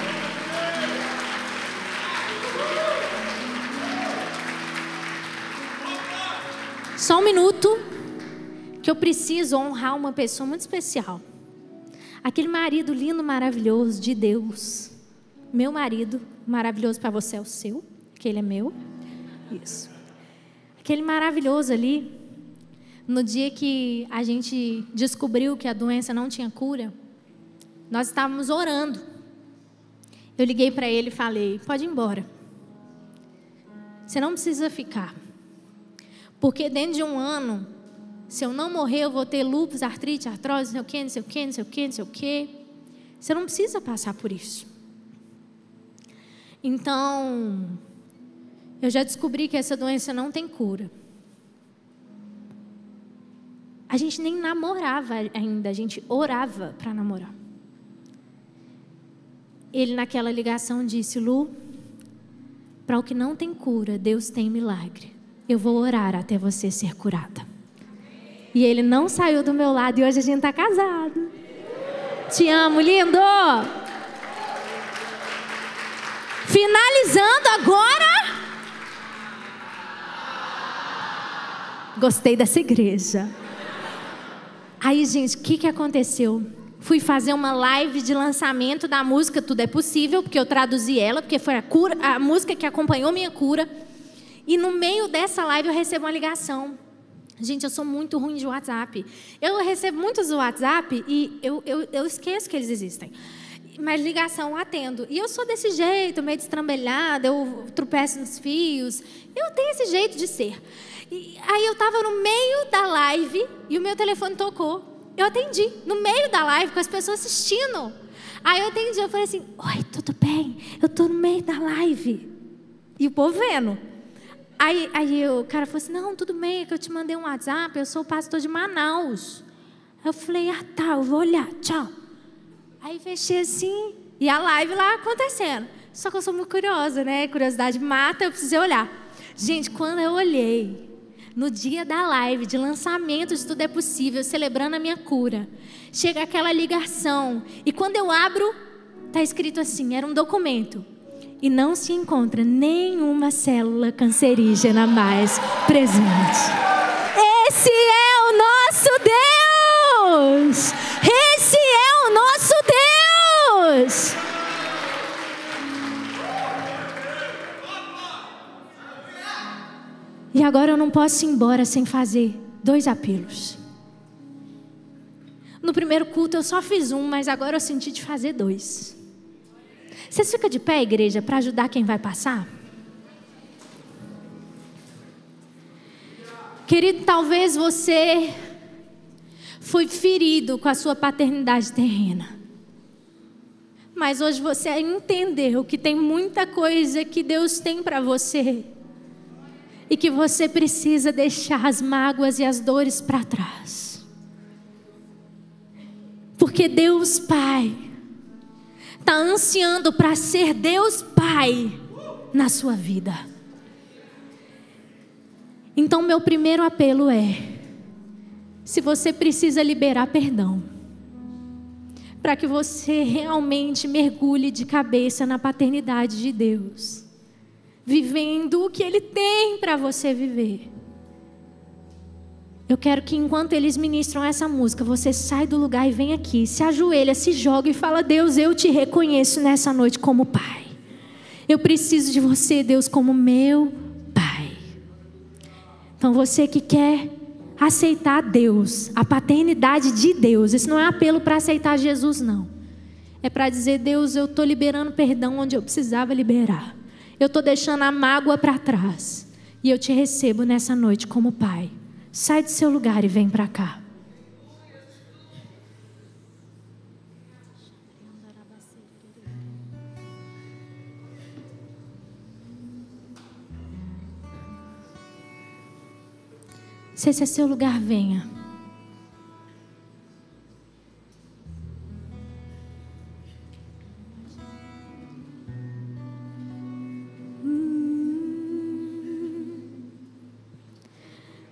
Só um minuto, que eu preciso honrar uma pessoa muito especial. Aquele marido lindo, maravilhoso de Deus. Meu marido, maravilhoso para você é o seu, que ele é meu. Isso. Aquele maravilhoso ali, no dia que a gente descobriu que a doença não tinha cura, nós estávamos orando. Eu liguei para ele e falei, pode ir embora. Você não precisa ficar. Porque dentro de um ano, se eu não morrer, eu vou ter lúpus, artrite, artrose, não sei o quê, não sei o quê, não sei o quê, não sei o quê. Você não precisa passar por isso. Então, eu já descobri que essa doença não tem cura. A gente nem namorava ainda, a gente orava para namorar. Ele naquela ligação disse, Lu, para o que não tem cura, Deus tem milagre. Eu vou orar até você ser curada. E ele não saiu do meu lado e hoje a gente está casado. Te amo, lindo! Finalizando agora. Gostei dessa igreja. Aí, gente, o que, que aconteceu? Fui fazer uma live de lançamento da música Tudo é Possível, porque eu traduzi ela, porque foi a, cura, a música que acompanhou minha cura. E no meio dessa live eu recebo uma ligação. Gente, eu sou muito ruim de WhatsApp. Eu recebo muitos WhatsApp e eu, eu, eu esqueço que eles existem. Mas ligação eu atendo. E eu sou desse jeito, meio destrambelhada, eu tropeço nos fios. Eu tenho esse jeito de ser. E aí eu estava no meio da live e o meu telefone tocou. Eu atendi, no meio da live, com as pessoas assistindo. Aí eu atendi, eu falei assim, oi, tudo bem? Eu estou no meio da live. E o povo vendo. Aí, aí o cara falou assim, não, tudo bem, é que eu te mandei um WhatsApp, eu sou o pastor de Manaus. Aí eu falei, ah tá, eu vou olhar, tchau. Aí fechei assim, e a live lá acontecendo. Só que eu sou muito curiosa, né? Curiosidade mata, eu precisei olhar. Gente, quando eu olhei, no dia da live de lançamento de Tudo é Possível, celebrando a minha cura, chega aquela ligação, e quando eu abro, tá escrito assim, era um documento. E não se encontra nenhuma célula cancerígena mais presente. Esse é o nosso Deus! Esse é o nosso Deus! E agora eu não posso ir embora sem fazer dois apelos. No primeiro culto eu só fiz um, mas agora eu senti de fazer dois. Vocês ficam de pé, igreja, para ajudar quem vai passar? Querido, talvez você foi ferido com a sua paternidade terrena. Mas hoje você entendeu que tem muita coisa que Deus tem para você. E que você precisa deixar as mágoas e as dores para trás. Porque Deus Pai está ansiando para ser Deus Pai na sua vida. Então meu primeiro apelo é, se você precisa liberar perdão, para que você realmente mergulhe de cabeça na paternidade de Deus, vivendo o que Ele tem para você viver. Eu quero que enquanto eles ministram essa música, você sai do lugar e vem aqui, se ajoelha, se joga e fala, Deus, eu te reconheço nessa noite como Pai. Eu preciso de você, Deus, como meu Pai. Então você que quer aceitar Deus, a paternidade de Deus, isso não é apelo para aceitar Jesus, não. É para dizer, Deus, eu estou liberando perdão onde eu precisava liberar. Eu estou deixando a mágoa para trás. E eu te recebo nessa noite como Pai. Sai do seu lugar e vem para cá. Se esse é seu lugar, venha.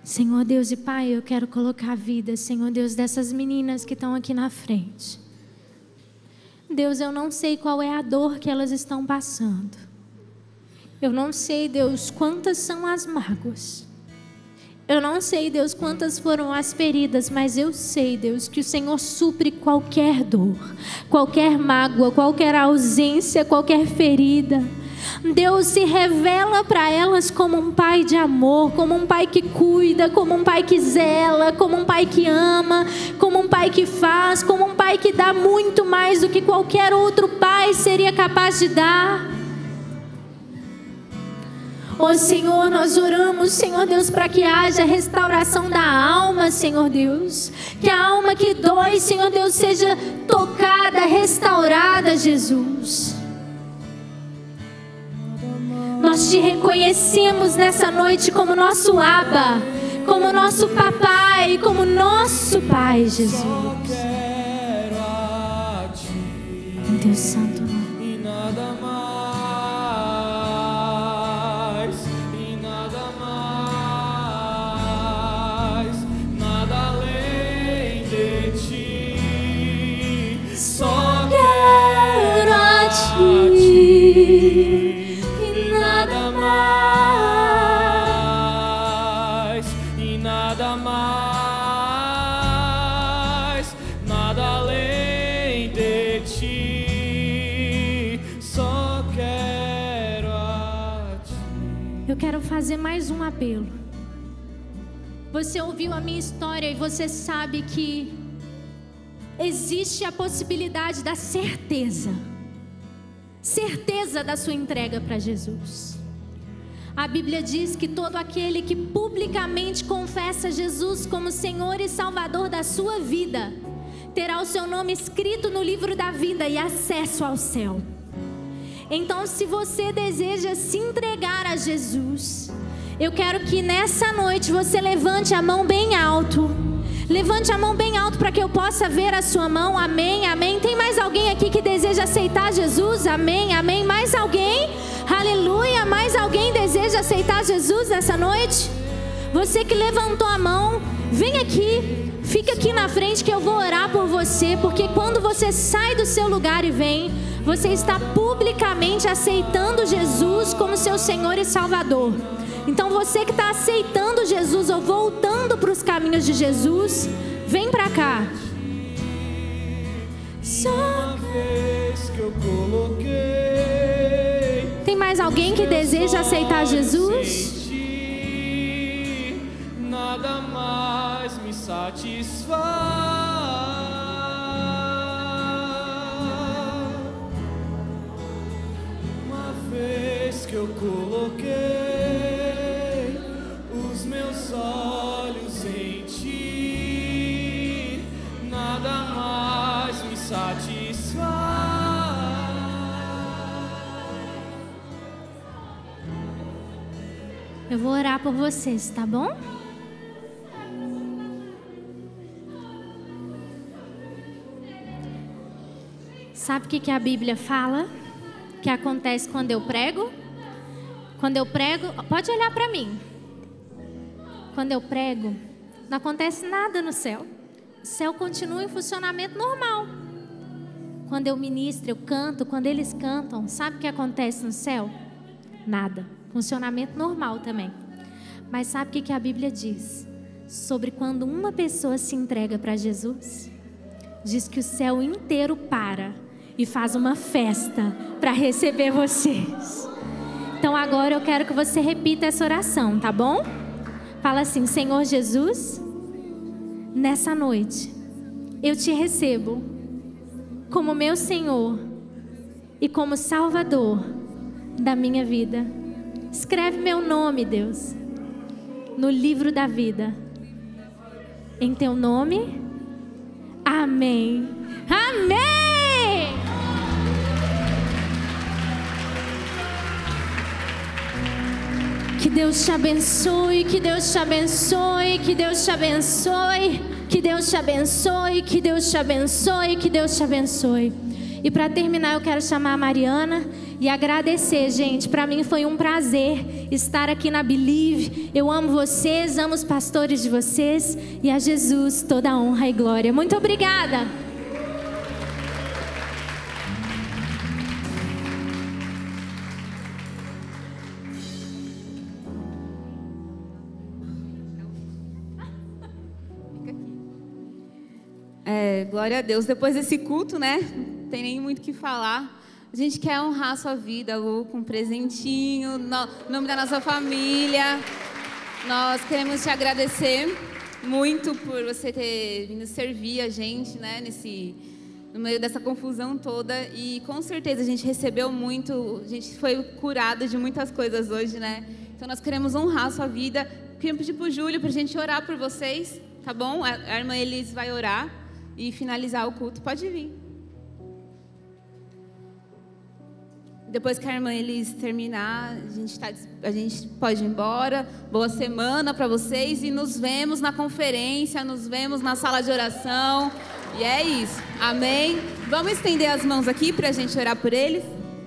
Senhor Deus e Pai, eu quero colocar a vida, Senhor Deus, dessas meninas que estão aqui na frente. Deus, eu não sei qual é a dor que elas estão passando. Eu não sei, Deus, quantas são as mágoas. Eu não sei, Deus, quantas foram as feridas, mas eu sei, Deus, que o Senhor supre qualquer dor, qualquer mágoa, qualquer ausência, qualquer ferida. Deus, se revela para elas como um pai de amor, como um pai que cuida, como um pai que zela, como um pai que ama, como um pai que faz, como um pai que dá muito mais do que qualquer outro pai seria capaz de dar. Ó Senhor, nós oramos, Senhor Deus, para que haja restauração da alma, Senhor Deus. Que a alma que dói, Senhor Deus, seja tocada, restaurada, Jesus. Nós te reconhecemos nessa noite como nosso Abba, como nosso papai, como nosso Pai, Jesus. Em Deus Santo. Eu quero fazer mais um apelo. Você ouviu a minha história e você sabe que existe a possibilidade da certeza. Certeza da sua entrega para Jesus. A Bíblia diz que todo aquele que publicamente confessa Jesus como Senhor e Salvador da sua vida, terá o seu nome escrito no livro da vida e acesso ao céu. Então, se você deseja se entregar a Jesus, eu quero que nessa noite você levante a mão bem alto. Levante a mão bem alto para que eu possa ver a sua mão. Amém, amém. Tem mais alguém aqui que deseja aceitar Jesus? Amém, amém. Mais alguém? Aleluia. Mais alguém deseja aceitar Jesus nessa noite? Você que levantou a mão, vem aqui. Fica aqui na frente que eu vou orar por você. Porque quando você sai do seu lugar e vem, você está publicamente aceitando Jesus como seu Senhor e Salvador. Então você que está aceitando Jesus ou voltando para os caminhos de Jesus, vem para cá. Só vez que eu coloquei. Tem mais alguém que deseja aceitar Jesus? Nada mais me satisfaz. Uma vez que eu coloquei os meus olhos em ti, nada mais me satisfaz. Eu vou orar por vocês, tá bom? Sabe o que, que a Bíblia fala? Que acontece quando eu prego? Quando eu prego, pode olhar para mim. Quando eu prego, não acontece nada no céu. O céu continua em funcionamento normal. Quando eu ministro, eu canto, quando eles cantam, sabe o que acontece no céu? Nada. Funcionamento normal também. Mas sabe o que, que a Bíblia diz? Sobre quando uma pessoa se entrega para Jesus? Diz que o céu inteiro para e faz uma festa para receber vocês. Então agora eu quero que você repita essa oração, tá bom? Fala assim: Senhor Jesus, nessa noite eu te recebo como meu Senhor e como Salvador da minha vida. Escreve meu nome, Deus, no livro da vida. Em teu nome, amém. Amém! Que Deus te abençoe, que Deus te abençoe, que Deus te abençoe, que Deus te abençoe, que Deus te abençoe, que Deus te abençoe. E para terminar, eu quero chamar a Mariana e agradecer, gente. Para mim foi um prazer estar aqui na Believe. Eu amo vocês, amo os pastores de vocês. E a Jesus toda a honra e glória. Muito obrigada. É, glória a Deus. Depois desse culto, né? Não tem nem muito o que falar. A gente quer honrar a sua vida, Lu, com um presentinho, no nome da nossa família. Nós queremos te agradecer muito por você ter vindo servir a gente, né? Nesse, no meio dessa confusão toda. E com certeza a gente recebeu muito, a gente foi curado de muitas coisas hoje, né? Então nós queremos honrar a sua vida. Queria pedir para o Júlio para a gente orar por vocês, tá bom? A, a irmã Elis vai orar e finalizar o culto. Pode vir. Depois que a irmã Elis terminar, a gente, tá, a gente pode ir embora. Boa semana para vocês e nos vemos na conferência, nos vemos na sala de oração. E é isso. Amém? Vamos estender as mãos aqui para a gente orar por eles?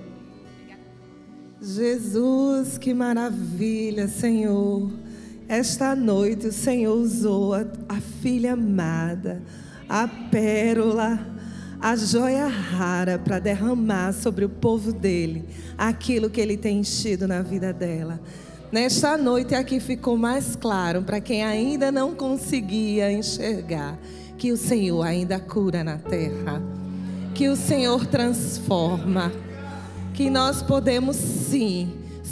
Jesus, que maravilha, Senhor. Esta noite o Senhor usou a, a filha amada, a pérola, a joia rara para derramar sobre o povo dele aquilo que ele tem enchido na vida dela. Nesta noite aqui ficou mais claro para quem ainda não conseguia enxergar que o Senhor ainda cura na terra, que o Senhor transforma, que nós podemos sim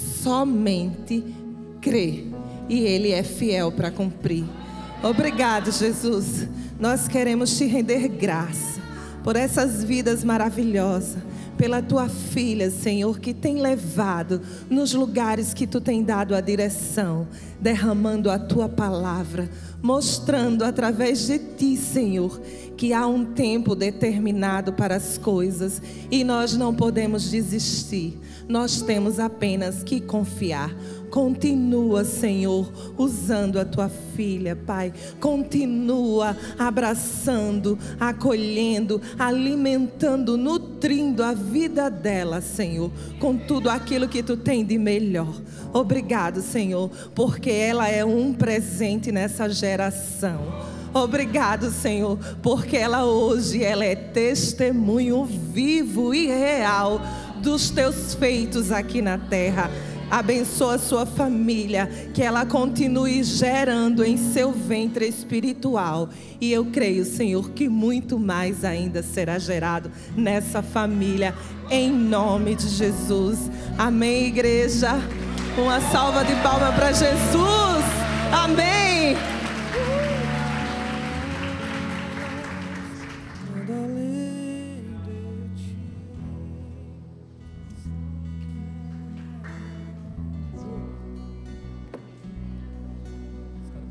somente crer e Ele é fiel para cumprir. Obrigado, Jesus. Nós queremos te render graça por essas vidas maravilhosas, pela tua filha, Senhor, que tem levado nos lugares que tu tem dado a direção, derramando a tua palavra, mostrando através de ti, Senhor, que há um tempo determinado para as coisas e nós não podemos desistir. Nós temos apenas que confiar. Continua, Senhor, usando a tua filha, Pai. Continua abraçando, acolhendo, alimentando, nutrindo a vida dela, Senhor, com tudo aquilo que tu tem de melhor. Obrigado, Senhor, porque ela é um presente nessa geração. Obrigado, Senhor, porque ela hoje ela é testemunho vivo e real dos teus feitos aqui na terra. Abençoa a sua família, que ela continue gerando em seu ventre espiritual. E eu creio, Senhor, que muito mais ainda será gerado nessa família, em nome de Jesus. Amém, igreja? Uma salva de palmas para Jesus. Amém.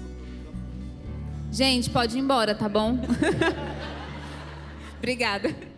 Gente, pode ir embora, tá bom? Obrigada.